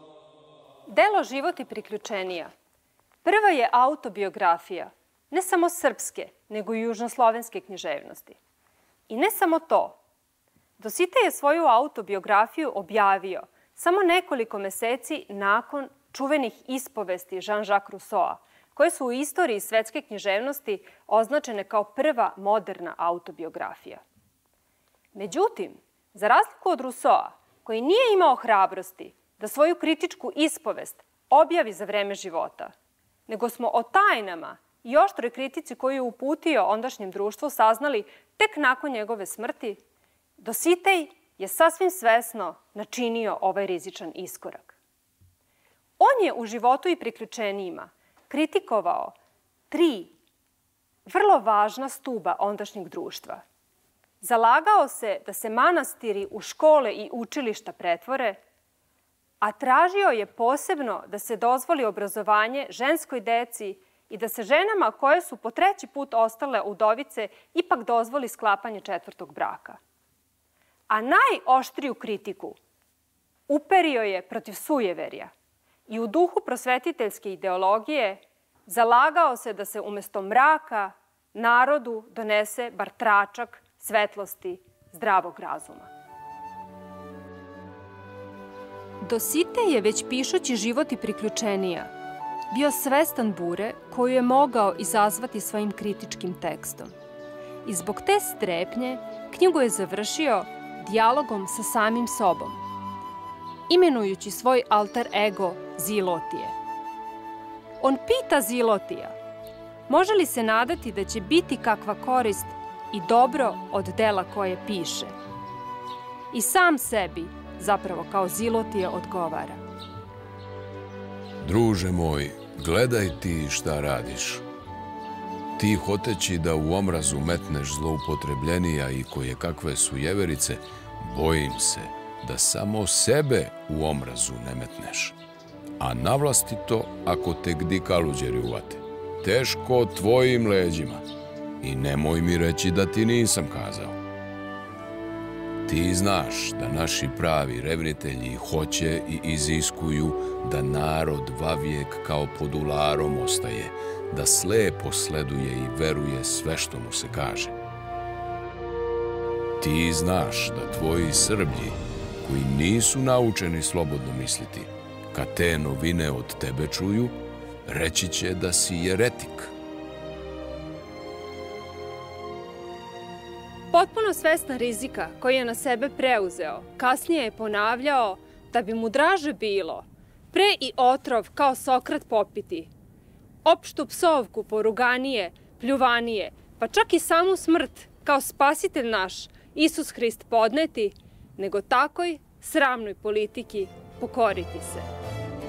Speaker 9: Delo Život i priključenija prva je autobiografija ne samo srpske, nego i južnoslovenske književnosti. I ne samo to. Dositej je svoju autobiografiju objavio samo nekoliko meseci nakon čuvenih ispovesti Jean-Jacques Rousseau-a, koje su u istoriji svetske književnosti označene kao prva moderna autobiografija. Međutim, za razliku od Rousseau-a, koji nije imao hrabrosti da svoju kritičku ispovest objavi za vreme života, nego smo o tajnama i oštroj kritici koju je uputio ondašnjem društvu saznali tek nakon njegove smrti, Dositej je sasvim svesno načinio ovaj rizičan iskorak. On je u Životu i priključenjima kritikovao tri vrlo važna stuba ondašnjeg društva. Zalagao se da se manastiri u škole i učilišta pretvore, a tražio je posebno da se dozvoli obrazovanje ženskoj deci i da se ženama koje su po treći put ostale udovice ipak dozvoli sklapanje četvrtog braka. A najoštriju kritiku uperio je protiv sujeverja i u duhu prosvetiteljske ideologije zalagao se da se umesto mraka narodu donese bar tračak svetlosti zdravog razuma. Dositej je već pišući Život i priključenija bio svestan bure koju je mogao izazvati svojim kritičkim tekstom. I zbog te strepnje knjigu je završio dijalogom sa samim sobom, imenujući svoj alter ego Zilotije. On pita Zilotija, može li se nadati da će biti kakva korist i dobro od dela koje piše? I sam sebi, zapravo kao Zilotije, odgovara.
Speaker 5: Druže moj, gledaj ti šta radiš. Ti hoteći da u omrazu metneš zloupotrebljenija i koje kakve su jeverice, bojim se da samo sebe u omrazu ne metneš. A navlasti to ako te gdi kaluđeri uvate. Teško tvojim leđima. I nemoj mi reći da ti nisam kazao. Ti znaš da naši pravi revnitelji hoće i iziskuju da narod vavijek kao pod ularom ostaje, da slepo sleduje i veruje sve što mu se kaže. Ti znaš da tvoji Srblji, koji nisu naučeni slobodno misliti, kad te novine od tebe čuju, reći će da si jeretik.
Speaker 9: Potpuno svestan rizika koji je na sebe preuzeo, kasnije je ponavljao da bi mu draže bilo pre i otrov kao Sokrat popiti, opštu psovku poruganije, pljuvanije, pa čak i samu smrt kao spasitelj naš, Isus Hrist podneti, nego takoj sramnoj politiki pokoriti se.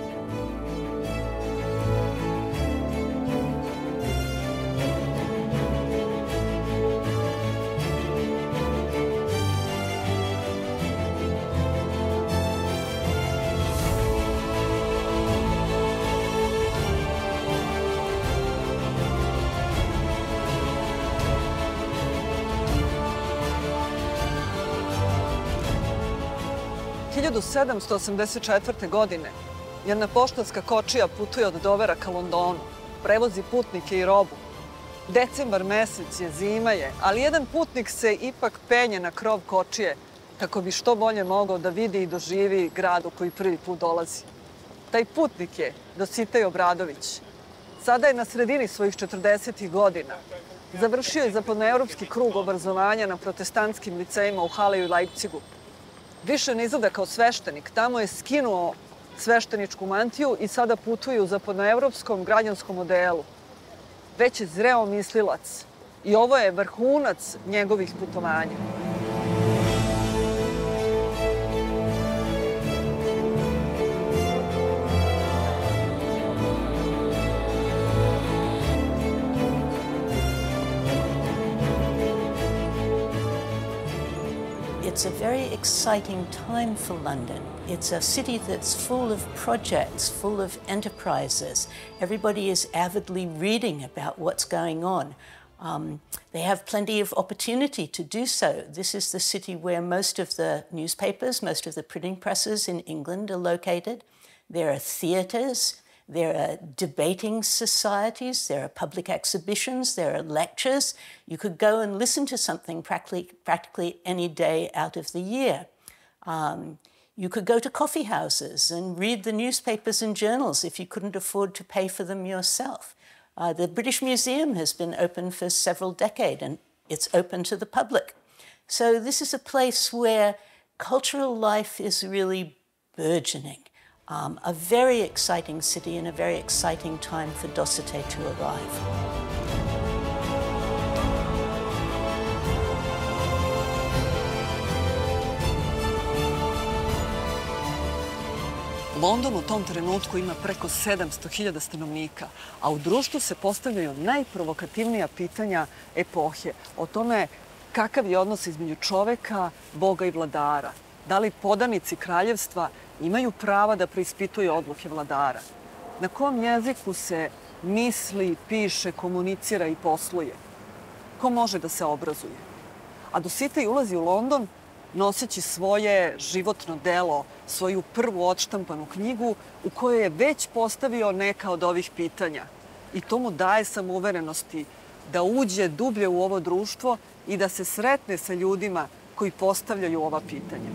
Speaker 1: hiljadu sedamsto osamdeset četvrte. godine jedna poštanska kočija putuje od Dovera ka Londonu, prevozi putnike i robu. Decembar mesec je, zima je, ali jedan putnik se ipak penje na krov kočije kako bi što bolje mogao da vidi i doživi grad u koji prvi put dolazi. Taj putnik je Dositej Obradović. Sada je na sredini svojih četrdesetih godina. Završio je zapadnoevropski krug obrazovanja na protestantskim licejima u Haleju i Leipcigu. Više ne izgleda kao sveštenik. Tamo je skinuo svešteničku mantiju i sada putuje u zapadnoevropskom građanskom modelu. Već je zreo mislilac i ovo je vrhunac njegovih putovanja.
Speaker 11: It's a very exciting time for London. It's a city that's full of projects, full of enterprises. Everybody is avidly reading about what's going on. Um, they have plenty of opportunity to do so. This is the city where most of the newspapers, most of the printing presses in England are located. There are theatres. There are debating societies, there are public exhibitions, there are lectures. You could go and listen to something practically, practically any day out of the year. Um, you could go to coffee houses and read the newspapers and journals if you couldn't afford to pay for them yourself. Uh, the British Museum has been open for several decades and it's open to the public. So this is a place where cultural life is really burgeoning. Um, a very exciting city and a very exciting time for Dositej to arrive.
Speaker 1: London u tom trenutku ima preko sedamsto hiljada stanovnika, a u društvu se postavljaju najprovokativnija pitanja epohe o tome kakav je odnos između čoveka, Boga i vladara. Da li podanici kraljevstva imaju prava da preispituju odluke vladara? Na kom jeziku se misli, piše, komunicira i posluje? Ko može da se obrazuje? A Dositej ulazi u London noseći svoje životno delo, svoju prvu odštampanu knjigu u kojoj je već postavio neka od ovih pitanja. I to mu daje samouverenosti da uđe dublje u ovo društvo i da se sretne sa ljudima koji postavljaju ova pitanja.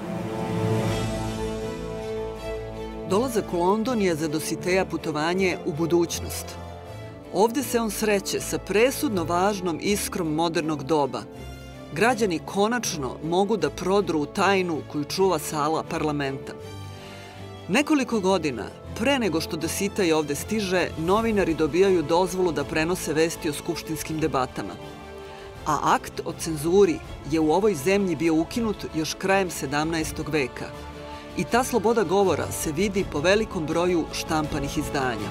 Speaker 1: Dolazak u London je za Dositeja putovanje u budućnost. Ovde se on sreće sa presudno važnom iskrom modernog doba. Građani konačno mogu da prodru u tajnu koju čuva sala parlamenta. Nekoliko godina pre nego što Dositej ovde stiže, novinari dobijaju dozvolu da prenose vesti o skupštinskim debatama. A akt o cenzuri je u ovoj zemlji bio ukinut još krajem sedamnaestog veka. I ta sloboda govora se vidi po velikom broju štampanih izdanja.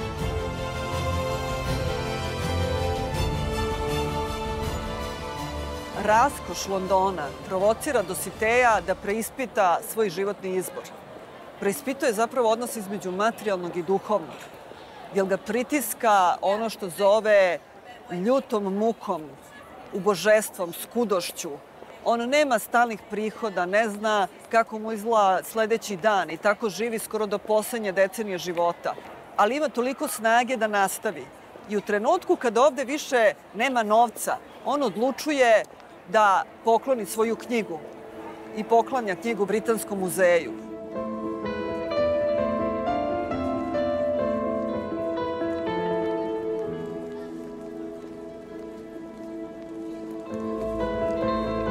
Speaker 1: Raskoš Londona provocira Dositeja da preispita svoj životni izbor. Preispituje zapravo odnos između materijalnog i duhovnog, jer ga pritiska ono što zove ljutom mukom, ubožestvom, skudošću. On nema stalnih prihoda, ne zna kako mu izgleda sledeći dan i tako živi skoro do poslednje decenije života. Ali ima toliko snage da nastavi. I u trenutku kada ovde više nema novca, on odlučuje da pokloni svoju knjigu i poklanja knjigu Britanskom muzeju.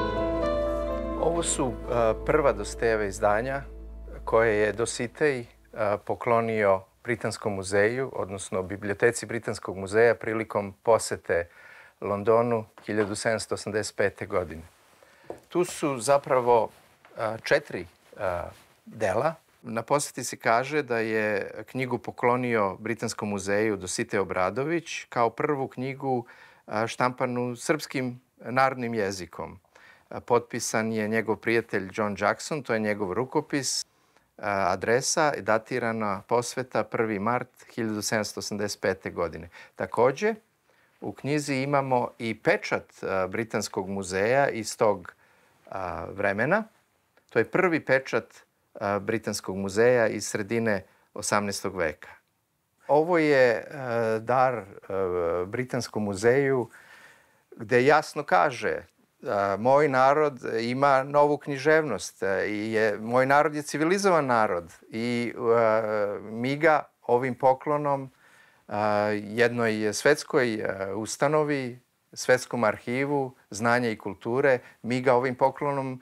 Speaker 7: Ovo su prva Dositejeva izdanja koje je Dositej
Speaker 12: poklonio Britanskom muzeju, odnosno biblioteci Britanskog muzeja prilikom posete Londonu hiljadu sedamsto osamdeset pete. godine. Tu su zapravo četiri dela. Na poseti se kaže da je knjigu poklonio Britanskom muzeju Dositej Obradović kao prvu knjigu štampanu srpskim narodnim jezikom. Potpisan je njegov prijatelj John Jackson, to je njegov rukopis. Adresa je datirana posveta prvi mart hiljadu sedamsto osamdeset pete. godine. Takođe, u knjizi imamo i pečat Britanskog muzeja iz tog vremena. To je prvi pečat Britanskog muzeja iz sredine osamnaestog. veka. Ovo je dar Britanskom muzeju gde jasno kaže moj narod ima novu književnost i je, moj narod je civilizovan narod i mi ga ovim poklonom jednoj svetskoj ustanovi, svetskom arhivu znanja i kulture, mi ga ovim poklonom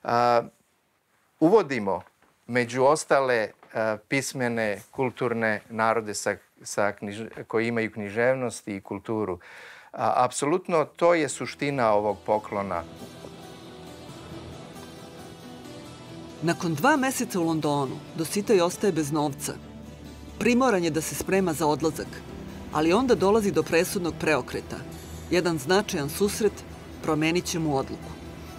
Speaker 12: uvodimo među ostale pismene, kulturne narode sa, sa knjiž, koji imaju književnost i kulturu. Apsolutno, to je suština ovog poklona.
Speaker 1: Nakon dva meseca u Londonu, Dositej ostaje bez novca. Primoran je da se sprema za odlazak, ali onda dolazi do presudnog preokreta. Jedan značajan susret promenit će mu odluku.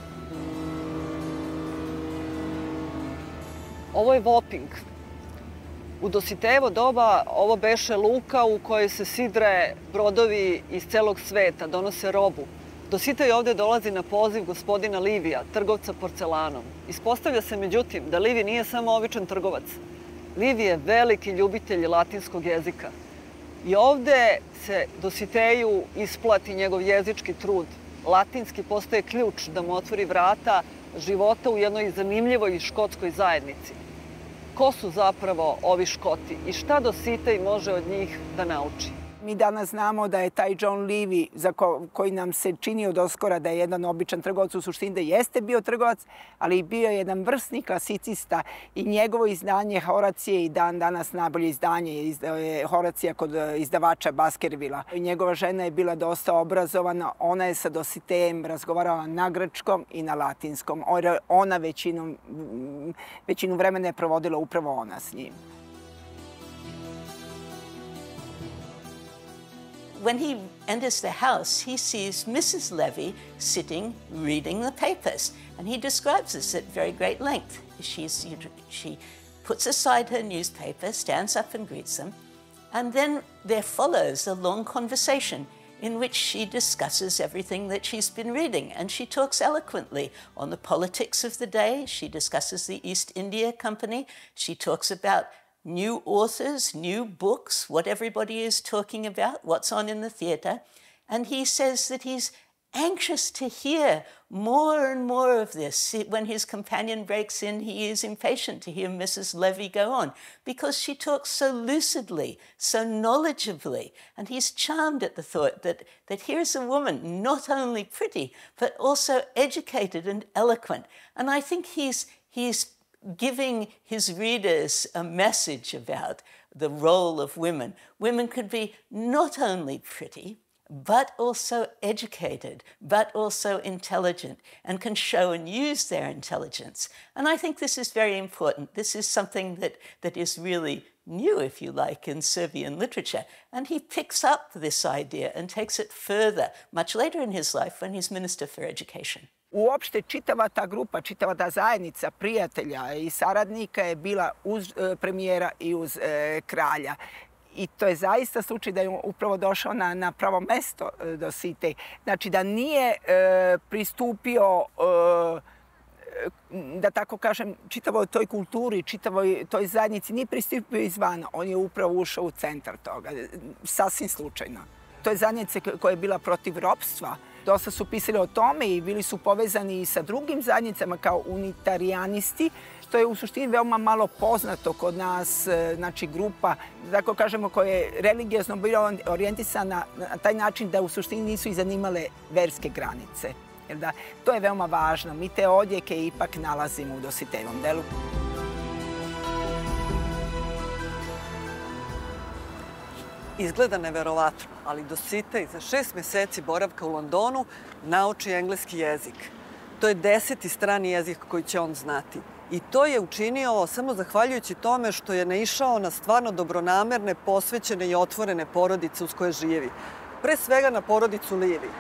Speaker 2: Ovo je Voping. U Dositejevo doba ovo beše luka u kojoj se sidre brodovi iz celog sveta, donose robu. Dositej ovde dolazi na poziv gospodina Livija, trgovca porcelanom. Ispostavlja se, međutim, da Livi nije samo običan trgovac. Livi je veliki ljubitelj latinskog jezika. I ovde se Dositeju isplati njegov jezički trud. Latinski postaje ključ da mu otvori vrata života u jednoj zanimljivoj škotskoj zajednici. Ko su zapravo ovi Škoti i šta Dositej može od njih da nauči?
Speaker 13: Mi danas znamo da je taj John Livy, za ko, koji nam se čini od oskora da je jedan običan trgovac, u suštini da jeste bio trgovac, ali i bio jedan vrsni klasicista i njegovo izdanje Horacije i dan danas najbolje izdanje je Horacija kod izdavača Baskervilla. Njegova žena je bila dosta obrazovana, ona je sa Dositejem razgovarala na grčkom i na latinskom. Ona većinu, većinu vremena je provodila upravo ona s njim.
Speaker 11: When he enters the house, he sees Missus Levy sitting reading the papers, and he describes this at very great length. She's, she puts aside her newspaper, stands up and greets them, and then there follows a long conversation in which she discusses everything that she's been reading, and she talks eloquently on the politics of the day. She discusses the East India Company. She talks about new authors, new books, what everybody is talking about, what's on in the theatre. And he says that he's anxious to hear more and more of this. When his companion breaks in, he is impatient to hear Missus Levy go on because she talks so lucidly, so knowledgeably. And he's charmed at the thought that, that here's a woman not only pretty, but also educated and eloquent. And I think he's, he's giving his readers a message about the role of women. Women could be not only pretty, but also educated, but also intelligent, and can show and use their intelligence. And I think this is very important. This is something that, that is really new, if you like, in Serbian literature. And he picks up this idea and takes it further, much later in his life when he's Minister for Education.
Speaker 13: Uopšte čitava ta grupa, čitava ta zajednica prijatelja i saradnika je bila uz premijera i uz e, kralja. I to je zaista slučaj da je upravo došao na, na pravo mesto Dositej. Znači da nije e, pristupio, e, da tako kažem, čitavoj toj kulturi, čitavoj toj zajednici, nije pristupio izvana. On je upravo ušao u centar toga, sasvim slučajno. To je zajednica koja je bila protiv ropstva. Dosta su pisali o tome i bili su povezani i sa drugim zajednicama kao unitarijanisti, što je u suštini veoma malo poznato kod nas, znači grupa, tako kažemo, koja je religiozno bila orijentisana na taj način da u suštini nisu i zanimale verske granice. Jer da, to je veoma važno. Mi te odjeke ipak nalazimo u Dositejevom delu.
Speaker 1: Izgleda neverovatno, ali Dositej za šest meseci boravka u Londonu nauči engleski jezik. To je deseti strani jezik koji će on znati. I to je učinio samo zahvaljujući tome što je naišao na stvarno dobronamerne, posvećene i otvorene porodice uz koje živi. Pre svega na porodicu Livi.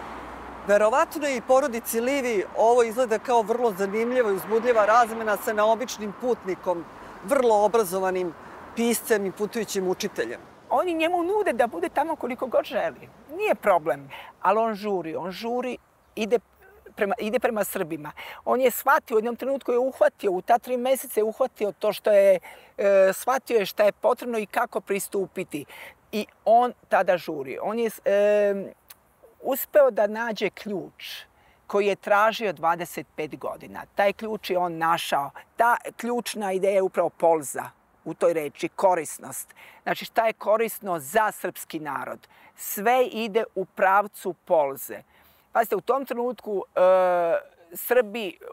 Speaker 1: Verovatno je i porodici Livi ovo izgleda kao vrlo zanimljiva i uzbudljiva razmena sa neobičnim putnikom, vrlo obrazovanim piscem i putujućim učiteljem.
Speaker 13: Oni njemu nude da bude tamo koliko god želi. Nije problem, ali on žuri, on žuri, ide prema, ide prema Srbima. On je shvatio, u jednom trenutku je uhvatio, u ta tri meseca je uhvatio to što je, e, shvatio je šta je potrebno i kako pristupiti. I on tada žuri. On je e, uspeo da nađe ključ koji je tražio dvadeset pet godina. Taj ključ je on našao. Ta ključna ideja je upravo polza u toj reči, korisnost. Znači šta je korisno za srpski narod? Sve ide u pravcu polze. Pazite, u tom trenutku e, Srbi, e,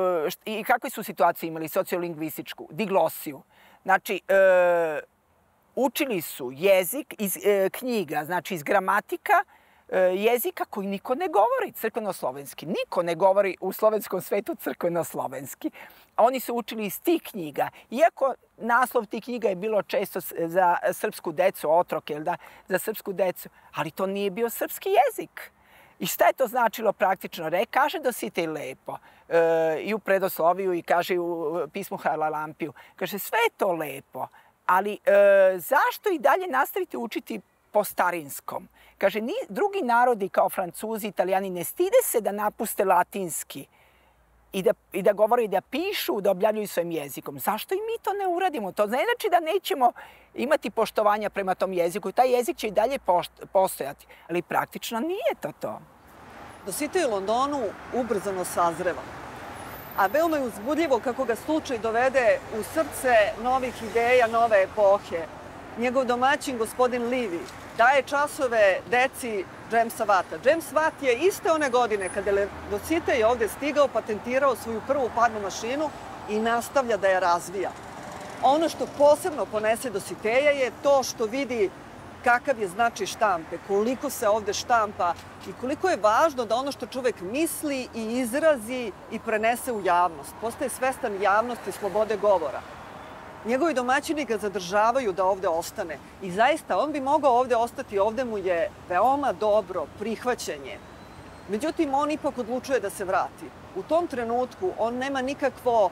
Speaker 13: i kakve su situacije imali, sociolingvističku, diglosiju. Znači, e, učili su jezik iz e, knjiga, znači iz gramatika, e, jezika koji niko ne govori, crkveno-slovenski. Niko ne govori u slovenskom svetu crkveno-slovenski. Oni su učili iz tih knjiga. Iako naslov tih knjiga je bilo često za srpsku decu, otroke, da, za srpsku decu, ali to nije bio srpski jezik. I šta je to značilo praktično? Re, kaže Dositej lepo e, i u predosloviju i kaže u pismu Haralampiju. Kaže sve je to lepo, ali e, zašto i dalje nastaviti učiti po starinskom? Kaže, ni, drugi narodi kao Francuzi, Italijani ne stide se da napuste latinski i da, i da govore i da pišu, da objavljuju svojim jezikom. Zašto i mi to ne uradimo? To ne znači da nećemo imati poštovanja prema tom jeziku. Taj jezik će i dalje postojati, ali praktično nije to to.
Speaker 1: Dositej u Londonu ubrzano sazreva. A veoma je uzbudljivo kako ga slučaj dovede u srce novih ideja, nove epohe. Njegov domaćin, gospodin Livy, daje časove deci Jamesa Watta. James Watt je iste one godine kada je Dositej ovde stigao, patentirao svoju prvu parnu mašinu i nastavlja da je razvija. Ono što posebno ponese Dositeja je to što vidi kakav je značaj štampe, koliko se ovde štampa i koliko je važno da ono što čovek misli i izrazi i prenese u javnost. Postaje svestan javnosti i slobode govora. Njegovi domaćini ga zadržavaju da ovde ostane. I zaista, on bi mogao ovde ostati, ovde mu je veoma dobro prihvaćenje. Međutim, on ipak odlučuje da se vrati. U tom trenutku on nema nikakvo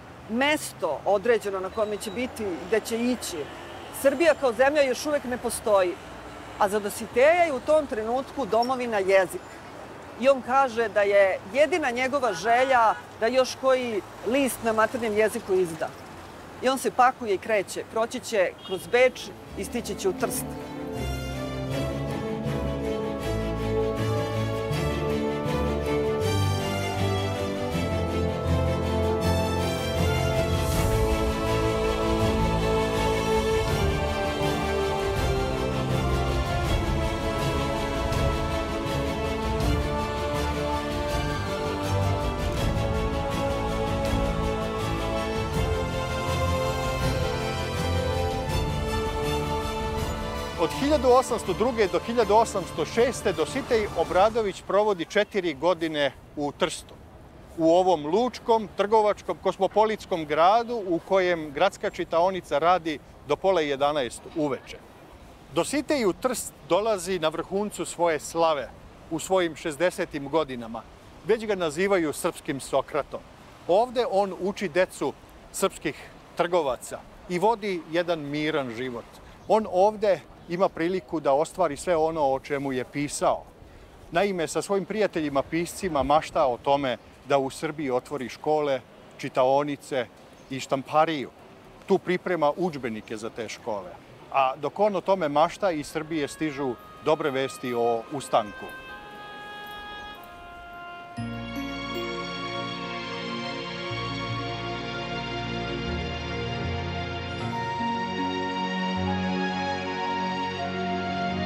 Speaker 1: mesto određeno na kome će biti, gde će ići. Srbija kao zemlja još uvek ne postoji. A za Dositeja je u tom trenutku domovina jezik. I on kaže da je jedina njegova želja da još koji list na maternjem jeziku izda. I on se pakuje i kreće. Proći će kroz Beč i stići će u Trst.
Speaker 14: Od hiljadu osamsto druge. do hiljadu osamsto šeste. Dositej Obradović provodi četiri godine u Trstu. U ovom lučkom, trgovačkom, kosmopolitskom gradu u kojem gradska čitaonica radi do pola jedanaest uveče. Dositej u Trst dolazi na vrhuncu svoje slave u svojim šezdesetim godinama. Već ga nazivaju srpskim Sokratom. Ovde on uči decu srpskih trgovaca i vodi jedan miran život. On ovde ima priliku da ostvari sve ono o čemu je pisao. Naime, sa svojim prijateljima piscima mašta o tome da u Srbiji otvori škole, čitaonice i štampariju. Tu priprema udžbenike za te škole. A dok on o tome mašta, iz Srbije stižu dobre vesti o ustanku.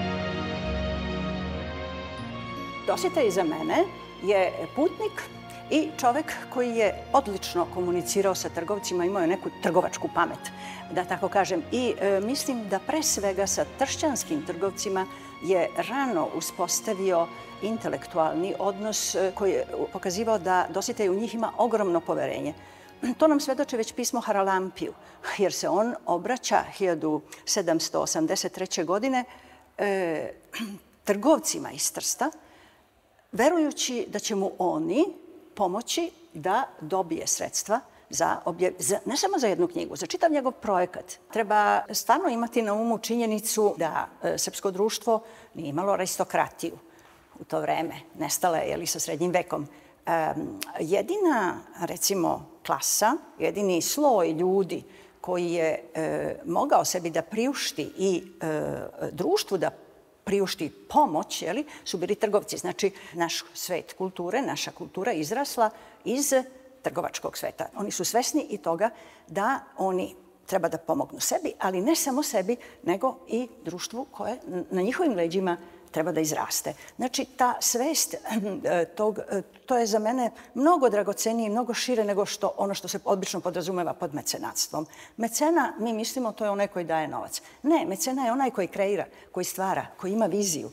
Speaker 15: Dositej za mene je putnik i čovek koji je odlično komunicirao sa trgovcima, imao je neku trgovačku pamet, da tako kažem. I e, mislim da pre svega sa tršćanskim trgovcima je rano uspostavio intelektualni odnos koji je pokazivao da Dositej u njih ima ogromno poverenje. To nam svedoči već pismo Haralampiju, jer se on obraća hiljadu sedamsto osamdeset treće. godine e, trgovcima iz Trsta, verujući da će mu oni pomoći da dobije sredstva za objav... za, ne samo za jednu knjigu, za čitav njegov projekat. Treba stalno imati na umu činjenicu da e, srpsko društvo nije imalo aristokratiju u to vreme. Nestala je, jeli, sa srednjim vekom. E, jedina, recimo, klasa, jedini sloj ljudi koji je e, mogao sebi da priušti i e, društvu da priušti pomoć, jeli, su bili trgovci. Znači, naš svet kulture, naša kultura izrasla iz trgovačkog sveta. Oni su svesni i toga da oni treba da pomognu sebi, ali ne samo sebi, nego i društvu koje na njihovim leđima treba da izraste. Znači, ta svest, tog, to je za mene mnogo dragocenije i mnogo šire nego što ono što se obično podrazumeva pod mecenatstvom. Mecena, mi mislimo, to je onaj koji daje novac. Ne, mecena je onaj koji kreira, koji stvara, koji ima viziju.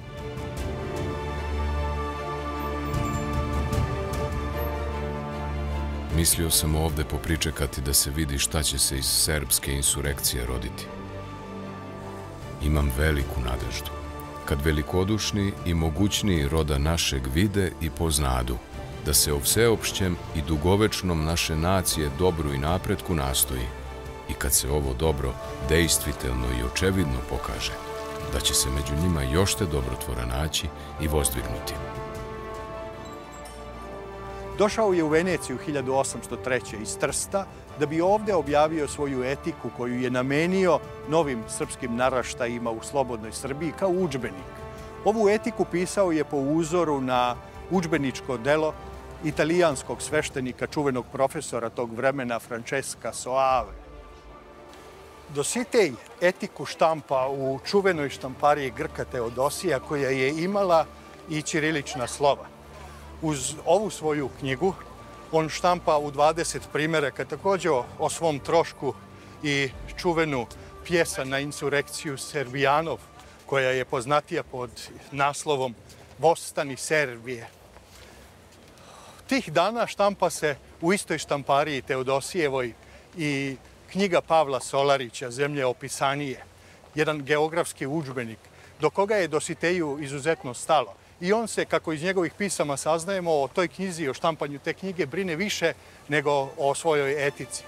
Speaker 5: Mislio sam ovde popričekati da se vidi šta će se iz serbske insurekcije roditi. Imam veliku nadeždu. Kad velikodušni i mogućniji roda našeg vide i poznadu, da se o vseopšćem i dugovečnom naše nacije dobru i napretku nastoji, i kad se ovo dobro dejstvitelno i očevidno pokaže, da će se među njima još te dobrotvora naći i vozdvignuti.
Speaker 14: Došao je u Veneciju hiljadu osamsto treće. iz Trsta da bi ovde objavio svoju etiku koju je namenio novim srpskim naraštajima u slobodnoj Srbiji kao udžbenik. Ovu etiku pisao je po uzoru na udžbeničko delo italijanskog sveštenika, čuvenog profesora tog vremena Francesca Soave. Dositej etiku štampa u čuvenoj štampariji Grka Teodosija, koja je imala i ćirilična slova. Uz ovu svoju knjigu on štampa u dvadeset primeraka takođe o svom trošku i čuvenu pjesa na insurekciju Servijanov, koja je poznatija pod naslovom Vostani Servije. Tih dana štampa se u istoj štampariji Teodosijevoj i knjiga Pavla Solarića Zemlje opisanije, jedan geografski udžbenik, do koga je Dositeju izuzetno stalo. I on se, kako iz njegovih pisama saznajemo, o toj knjizi, o štampanju te knjige, brine više nego o svojoj etici.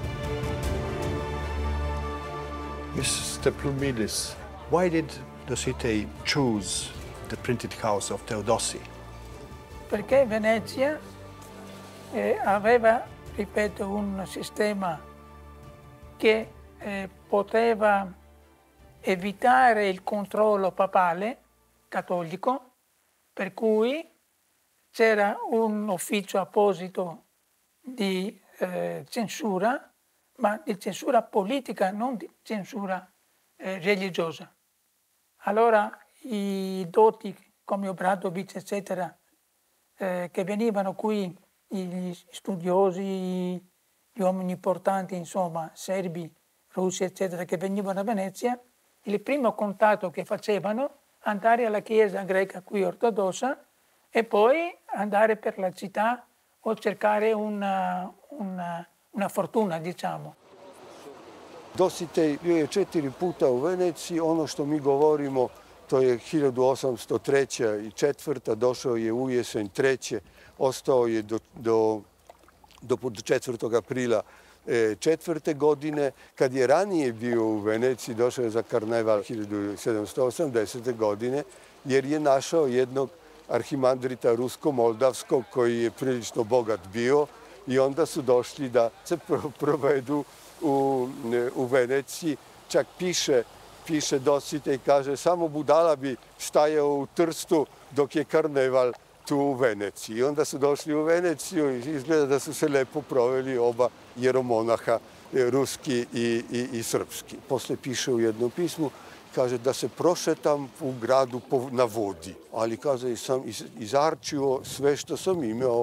Speaker 16: mister Plumidis, why did Dositej choose the printed house of Teodosii?
Speaker 17: Perché Venezia eh, aveva, ripeto, un sistema che eh, poteva evitare il controllo papale cattolico, per cui c'era un ufficio apposito di eh, censura, ma di censura politica, non di censura eh, religiosa. Allora i doti come Obradovic, eccetera, eh, che venivano qui, gli studiosi, gli uomini importanti, insomma, serbi, russi, eccetera, che venivano a Venezia, il primo contatto che facevano andare alla chiesa greca qui ortodossa e poi andare per la città o cercare una, una, una fortuna, diciamo.
Speaker 18: Dositej bio je četiri puta u Veneciji. Ono što mi govorimo, to je hiljadu osamsto treća. i četvrta. Došao je u jesen treće. Ostao je do, do, do četvrtog aprila četvrte godine. Kad je ranije bio u Veneciji, došao je za karneval hiljadu sedamsto osamdesete. godine, jer je našao jednog arhimandrita rusko-moldavskog koji je prilično bogat bio i onda su došli da se provedu u, u Veneciji. Čak piše, piše Dositej, kaže, samo budala bi stajao u Trstu dok je karneval tu u Veneciji. I onda su došli u Veneciju i izgleda da su se lepo proveli oba jeromonaha, ruski i, i, i srpski. Posle piše u jednom pismu, kaže da se prošetam u gradu na vodi, ali kaže sam izarčio sve što sam imao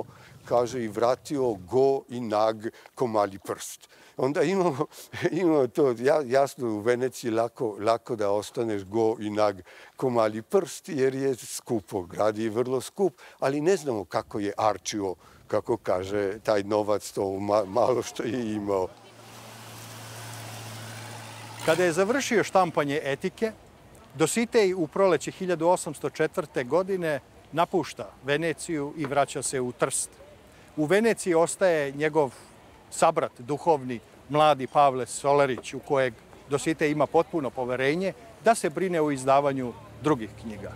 Speaker 18: kaže i vratio go i nag ko mali prst. Onda imamo, imamo to jasno u Veneciji lako, lako da ostaneš go i nag ko mali prst jer je skupo, grad je vrlo skup, ali ne znamo kako je arčio, kako kaže, taj novac, to malo što je imao.
Speaker 14: Kada je završio štampanje Etike, Dositej u proleće hiljadu osamsto četvrte. godine napušta Veneciju i vraća se u Trst. U Veneciji ostaje njegov sabrat, duhovni, mladi Pavle Solarić, u kojeg Dositej ima potpuno poverenje da se brine o izdavanju drugih knjiga.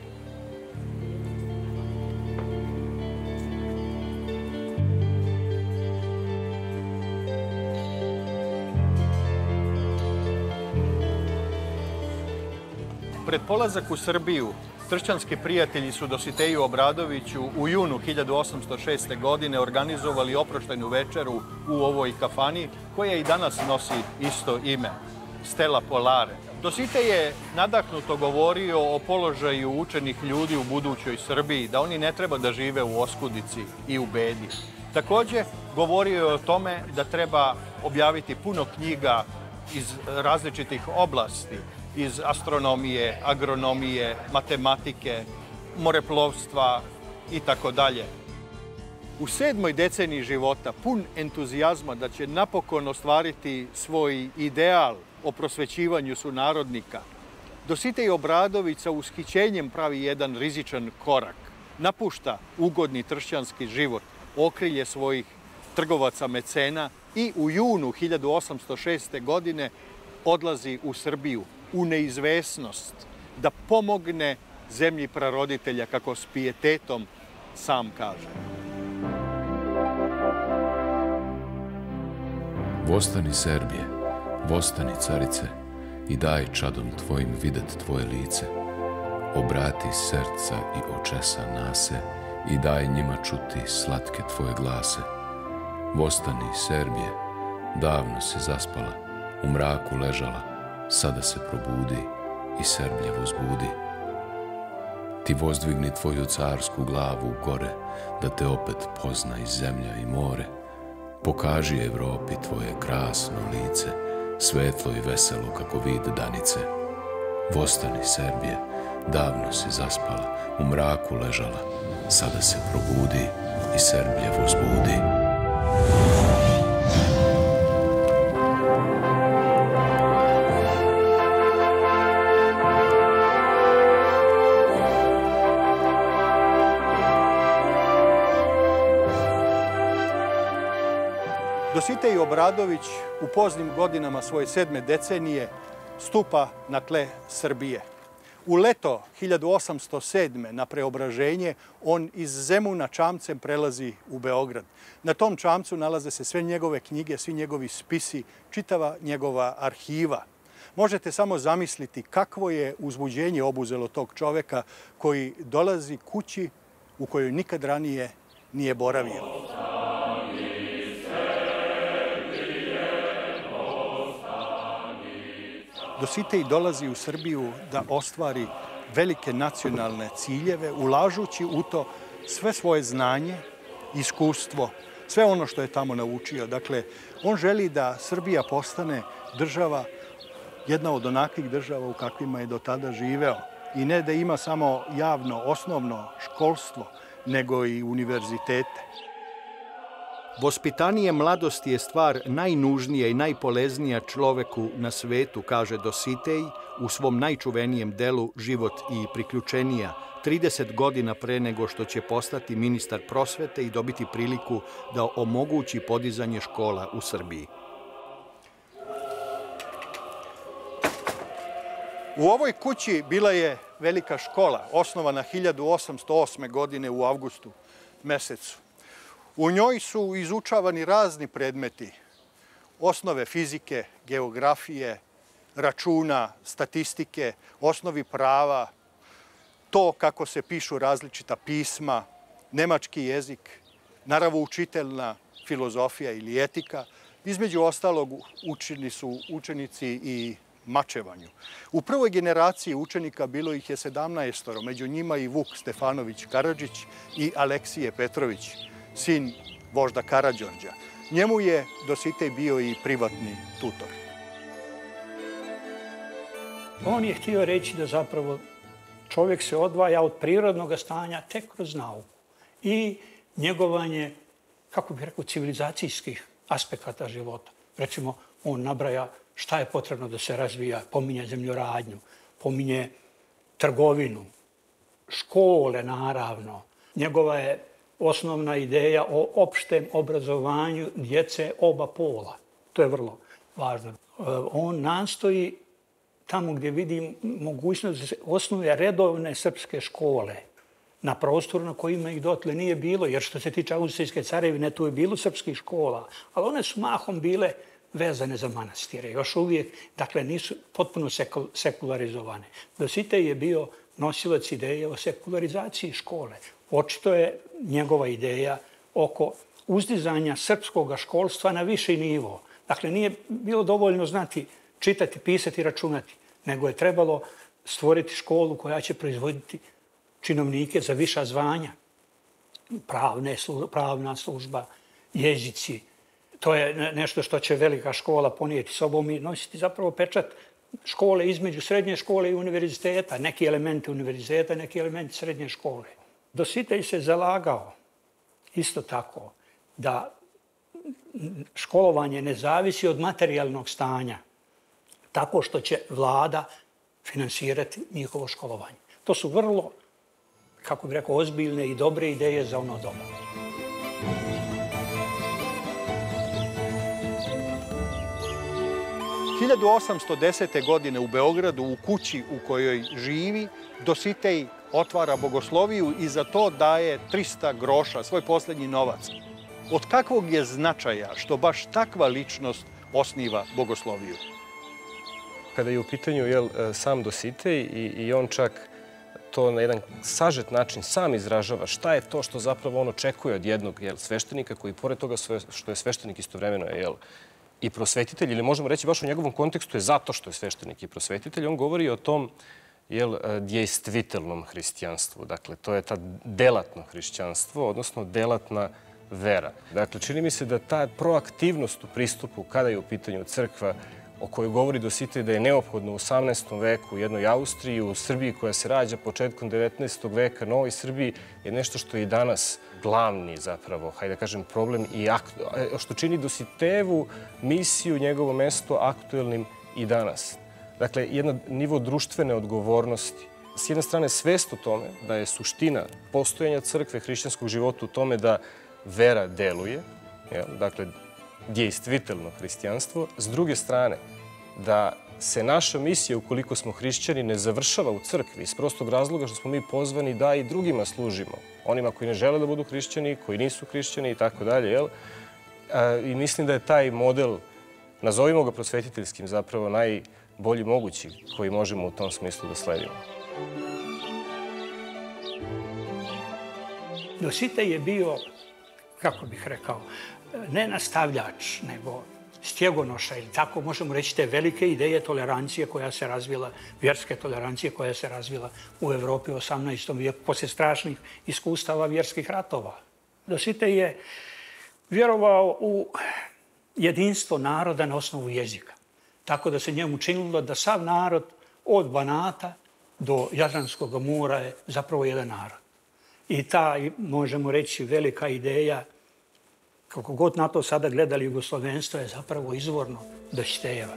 Speaker 14: Pred polazak u Srbiju, tršćanski prijatelji su Dositeju Obradoviću u junu hiljadu osamsto šeste. godine organizovali oproštajnu večeru u ovoj kafani, koja i danas nosi isto ime, Stella Polare. Dositej je nadahnuto govorio o položaju učenih ljudi u budućoj Srbiji, da oni ne treba da žive u oskudici i u bedi. Također, govorio je o tome da treba objaviti puno knjiga iz različitih oblasti, iz astronomije, agronomije, matematike, moreplovstva i tako dalje. U sedmoj deceniji života, pun entuzijazma da će napokon ostvariti svoj ideal o prosvećivanju sunarodnika, Dositej Obradović sa ushićenjem pravi jedan rizičan korak. Napušta ugodni tršćanski život, okrilje svojih trgovaca mecena i u junu hiljadu osamsto šeste. godine odlazi u Srbiju, u neizvesnost, da pomogne zemlji praroditelja, kako s pijetetom sam kaže.
Speaker 5: Vostani Serbije, vostani carice, i daj čadom tvojim videt tvoje lice. Obrati srca i očesa nase, i daj njima čuti slatke tvoje glase. Vostani Serbije, davno si zaspala, u mraku ležala, sada se probudi i Serblje vozbudi. Ti vozdvigni tvoju carsku glavu gore, da te opet pozna i zemlja i more. Pokaži Evropi tvoje krasno lice, svetlo i veselo kako vid danice. Vostani Serbije, davno si zaspala, u mraku ležala, sada se probudi i Serblje vozbudi.
Speaker 14: Dositej Obradović u poznim godinama svoje sedme decenije stupa na tle Srbije. U leto hiljadu osamsto sedme. na preobraženje on iz Zemuna čamcem prelazi u Beograd. Na tom čamcu nalaze se sve njegove knjige, svi njegovi spisi, čitava njegova arhiva. Možete samo zamisliti kakvo je uzbuđenje obuzelo tog čoveka koji dolazi kući u kojoj nikad ranije nije boravio. Dositej dolazi u Srbiju da ostvari velike nacionalne ciljeve, ulažući u to sve svoje znanje, iskustvo, sve ono što je tamo naučio. Dakle, on želi da Srbija postane država, jedna od onakvih država u kakvima je do tada živeo. I ne da ima samo javno, osnovno školstvo, nego i univerzitete. Vospitanije mladosti je stvar najnužnija i najpoleznija človeku na svetu, kaže Dositej u svom najčuvenijem delu Život i priključenija, trideset godina pre nego što će postati ministar prosvete i dobiti priliku da omogući podizanje škola u Srbiji. U ovoj kući bila je velika škola, osnovana hiljadu osamsto osme. godine u avgustu mesecu. U njoj su izučavani razni predmeti, osnove fizike, geografije, računa, statistike, osnovi prava, to kako se pišu različita pisma, nemački jezik, naravoučiteljna filozofija ili etika. Između ostalog učeni su učenici i mačevanju. U prvoj generaciji učenika bilo ih je sedamnaestoro, među njima i Vuk Stefanović Karadžić i Aleksije Petrović, sin vožda Karađorđa. Njemu je Dositej bio i privatni tutor.
Speaker 6: On je htio reći da zapravo čovjek se odvaja od prirodnog stanja tek kroz nauku i njegovanje, kako bih rekao, civilizacijskih aspekata života. Recimo, on nabraja šta je potrebno da se razvija, pominje zemljoradnju, pominje trgovinu, škole, naravno. Njegova je osnovna ideja o opštem obrazovanju djece oba pola. To je vrlo važno. On nastoji tamo gdje vidim mogućnost da se osnuje redovne srpske škole na prostoru na kojima ih dotle nije bilo, jer što se tiče Austrijske carevine, tu je bilo srpskih škola, ali one su mahom bile vezane za manastire. Još uvijek, dakle, nisu potpuno sekularizovane. Dositej je bio nosilac ideje o sekularizaciji škole. Očito je njegova ideja oko uzdizanja srpskog školstva na viši nivo. Dakle, nije bilo dovoljno znati čitati, pisati, računati, nego je trebalo stvoriti školu koja će proizvoditi činovnike za viša zvanja, pravne, pravna služba, jezici. To je nešto što će velika škola ponijeti sobom i nositi zapravo pečat škole između srednje škole i univerziteta, neki elementi univerziteta, neki elementi srednje škole. Dositej se zalagao isto tako da školovanje ne zavisi od materijalnog stanja, tako što će vlada finansirati njihovo školovanje. To su vrlo, kako bih rekao, ozbiljne i dobre ideje za ono doba.
Speaker 14: hiljadu osamsto desete. godine u Beogradu, u kući u kojoj živi, Dositej otvara bogosloviju i za to daje trista groša, svoj posljednji novac. Od kakvog je značaja što baš takva ličnost osniva bogosloviju?
Speaker 19: Kada je u pitanju jel, sam Dositej i, i on čak to na jedan sažet način sam izražava šta je to što zapravo on očekuje od jednog jel, sveštenika koji pored toga što je sveštenik istovremeno je jel, i prosvetitelj, ili možemo reći baš u njegovom kontekstu je zato što je sveštenik i prosvetitelj, on govori o tom jel, djejstvitelnom hrišćanstvu. Dakle, to je ta delatno hrišćanstvo, odnosno delatna vera. Dakle, čini mi se da ta proaktivnost u pristupu kada je u pitanju crkva o kojoj govori Dositej da je neophodno u osamnaestom veku u jednoj Austriji, u Srbiji koja se rađa početkom devetnaestog veka, Novoj Srbiji, je nešto što je i danas glavni zapravo, hajde da kažem, problem i što čini Dositejevu misiju, njegovo mesto aktuelnim i danas. Dakle, jedan nivo društvene odgovornosti. S jedne strane svest o tome da je suština postojanja crkve, hrišćanskog života u tome da vera deluje, dakle, djejstvitelno hrišćanstvo. S druge strane, da se naša misija, ukoliko smo hrišćani, ne završava u crkvi iz prostog razloga što smo mi pozvani da i drugima služimo. Onima koji ne žele da budu hrišćani, koji nisu hrišćani i tako dalje. I mislim da je taj model, nazovimo ga prosvetiteljskim, zapravo najbolji mogući koji možemo u tom smislu da sledimo.
Speaker 6: Dositej je bio, kako bih rekao, ne nastavljač, nego stjegonoša, ili tako možemo reći te velike ideje tolerancije koja se razvila, vjerske tolerancije koja se razvila u Evropi u osamnaestom vijeku, poslije strašnih iskustava vjerskih ratova. Dositej je vjerovao u jedinstvo naroda na osnovu jezika. Tako da se njemu činilo da sav narod od Banata do Jadranskog mora je zapravo jedan narod. I ta, možemo reći, velika ideja, kako god na to sada gledali jugoslovenstvo, je zapravo izvorno Dositejeva.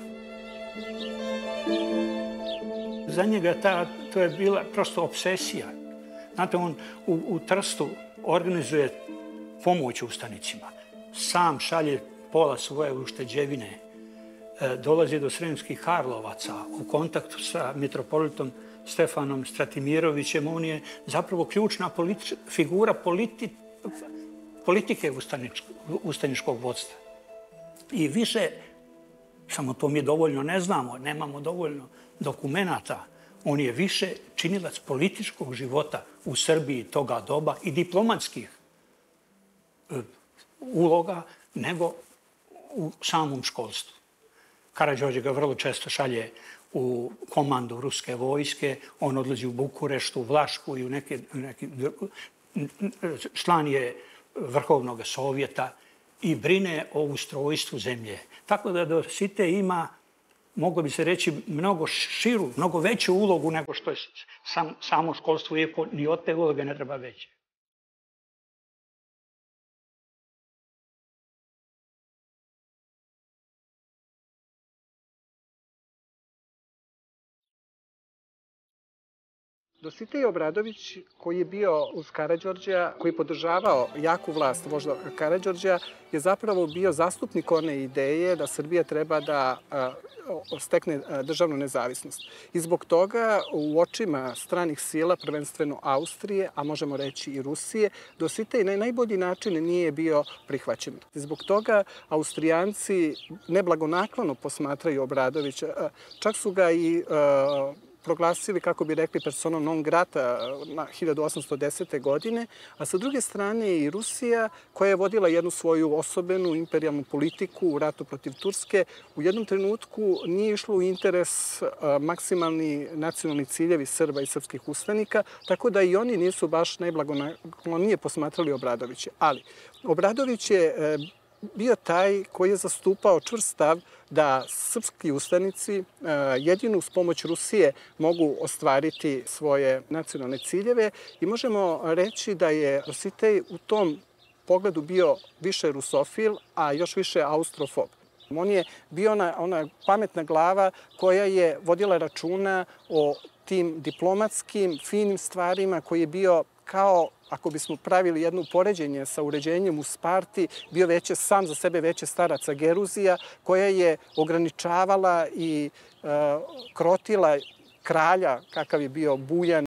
Speaker 6: Za njega ta, to je bila prosto obsesija. Znate, on u, u Trstu organizuje pomoć ustanicima. Sam šalje pola svoje ušteđevine, e, dolazi do Sremskih Karlovaca u kontaktu sa mitropolitom Stefanom Stratimirovićem. On je zapravo ključna politi, figura politi, politike ustaničkog vodstva. I više, samo to mi dovoljno ne znamo, nemamo dovoljno dokumenata, on je više činilac političkog života u Srbiji toga doba i diplomatskih uloga nego u samom školstvu. Karađorđe ga vrlo često šalje u komandu ruske vojske, on odlazi u Bukureštu, u Vlašku i u neke... član je Vrhovnog sovjeta i brine o ustrojstvu zemlje. Tako da Dositej ima, moglo bi se reći, mnogo širu, mnogo veću ulogu nego što je sam, samo školstvo, iako ni od te uloge ne treba veće.
Speaker 20: Dositej Obradović, koji je bio uz Karađorđa, koji je podržavao jaku vlast vožda Karađorđa, je zapravo bio zastupnik one ideje da Srbija treba da stekne državnu nezavisnost. I zbog toga u očima stranih sila, prvenstveno Austrije, a možemo reći i Rusije, Dositej na najbolji način nije bio prihvaćen. Zbog toga Austrijanci neblagonaklono posmatraju Obradovića. Čak su ga i proglasili, kako bi rekli, personom non grata na hiljadu osamsto desete. godine, a sa druge strane i Rusija, koja je vodila jednu svoju osobenu imperijalnu politiku u ratu protiv Turske, u jednom trenutku nije išlo u interes maksimalni nacionalni ciljevi Srba i srpskih ustanika, tako da i oni nisu baš najblagonaklonije posmatrali Obradovića. Ali Obradović je bio taj koji je zastupao čvrst stav da srpski ustanici jedino uz pomoć Rusije mogu ostvariti svoje nacionalne ciljeve i možemo reći da je Dositej u tom pogledu bio više rusofil, a još više austrofob. On je bio ona, ona pametna glava koja je vodila računa o tim diplomatskim, finim stvarima, koji je bio kao, ako bismo pravili jedno poređenje sa uređenjem u Sparti, bio veće sam za sebe veće staraca Geruzija, koja je ograničavala i uh, krotila kralja, kakav je bio Bujan.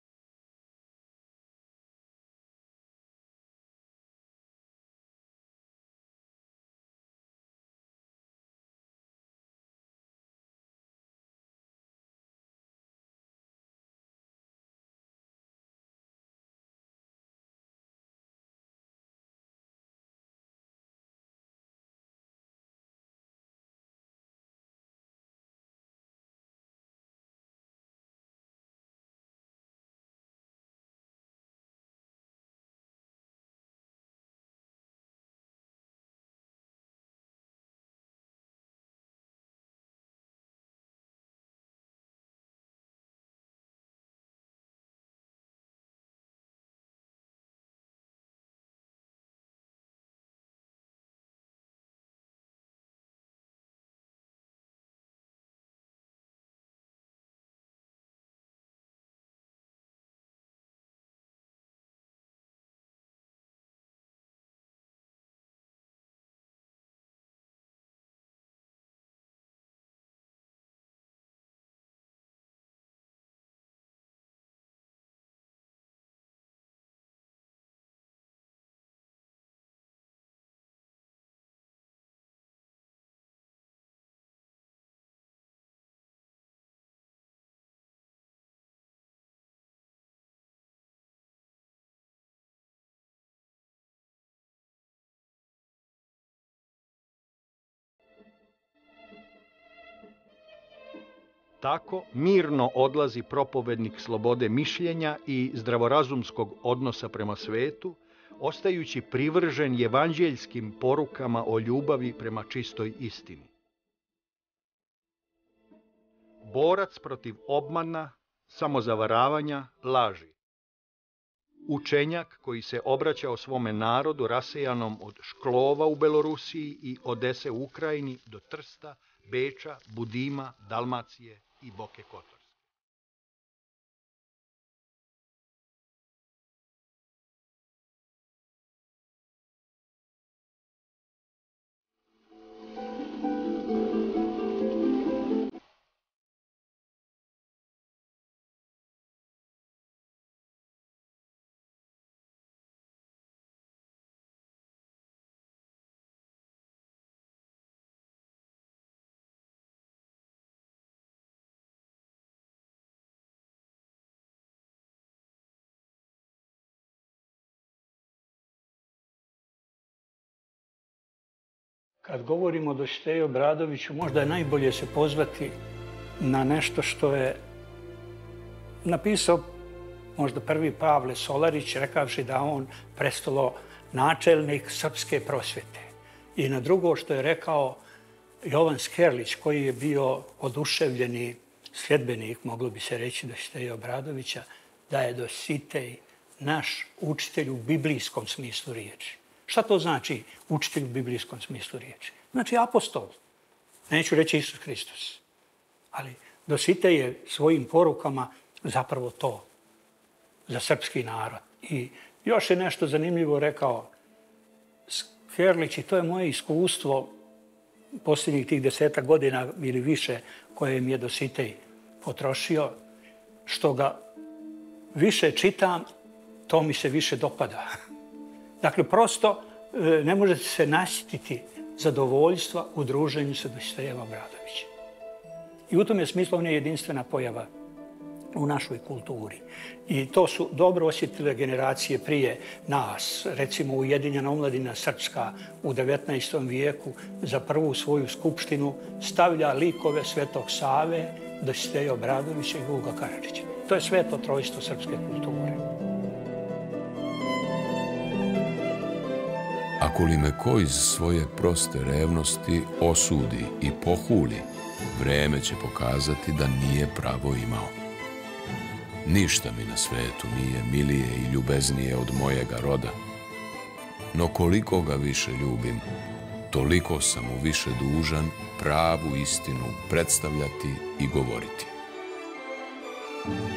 Speaker 14: Tako mirno odlazi propovednik slobode mišljenja i zdravorazumskog odnosa prema svetu, ostajući privržen evanđeljskim porukama o ljubavi prema čistoj istini. Borac protiv obmana, samozavaravanja, laži. Učenjak koji se obraćao svome narodu rasejanom od Šklova u Belorusiji i Odese u Ukrajini do Trsta, Beča, Budima, Dalmacije i Boke Kotorske.
Speaker 6: Kad govorimo o Dositeju Obradoviću, možda je najbolje se pozvati na nešto što je napisao možda prvi Pavle Solarić, rekavši da on prestalo načelnik srpske prosvete. I na drugo što je rekao Jovan Skerlić, koji je bio oduševljeni sljedbenik, moglo bi se reći, Dositeja Obradovića, da je Dositej naš učitelj u biblijskom smislu riječi. Šta to znači učitelj u biblijskom smislu riječi? Znači apostol. Neću reći Isus Hristos. Ali Dositej je svojim porukama zapravo to za srpski narod. I još je nešto zanimljivo rekao Skerlić, i to je moje iskustvo posljednjih tih desetak godina ili više koje mi je Dositej potrošio, što ga više čitam, to mi se više dopada. Dakle, prosto ne možete se nasjetiti zadovoljstva u druženju sa Dositejem Obradovićem. I u tom je smislu on je jedinstvena pojava u našoj kulturi. I to su dobro osjetile generacije prije nas. Recimo, Ujedinjena omladina srpska u devetnaestom vijeku za prvu svoju skupštinu stavlja likove Svetog Save, Dositeja Obradovića i Vuka Karadžića. To je sveto trojstvo srpske kulture.
Speaker 5: Ako li me ko iz svoje proste revnosti osudi i pohuli, vreme će pokazati da nije pravo imao. Ništa mi na svetu nije milije i ljubeznije od mojega roda, no koliko ga više ljubim, toliko sam mu više dužan pravu istinu predstavljati i govoriti.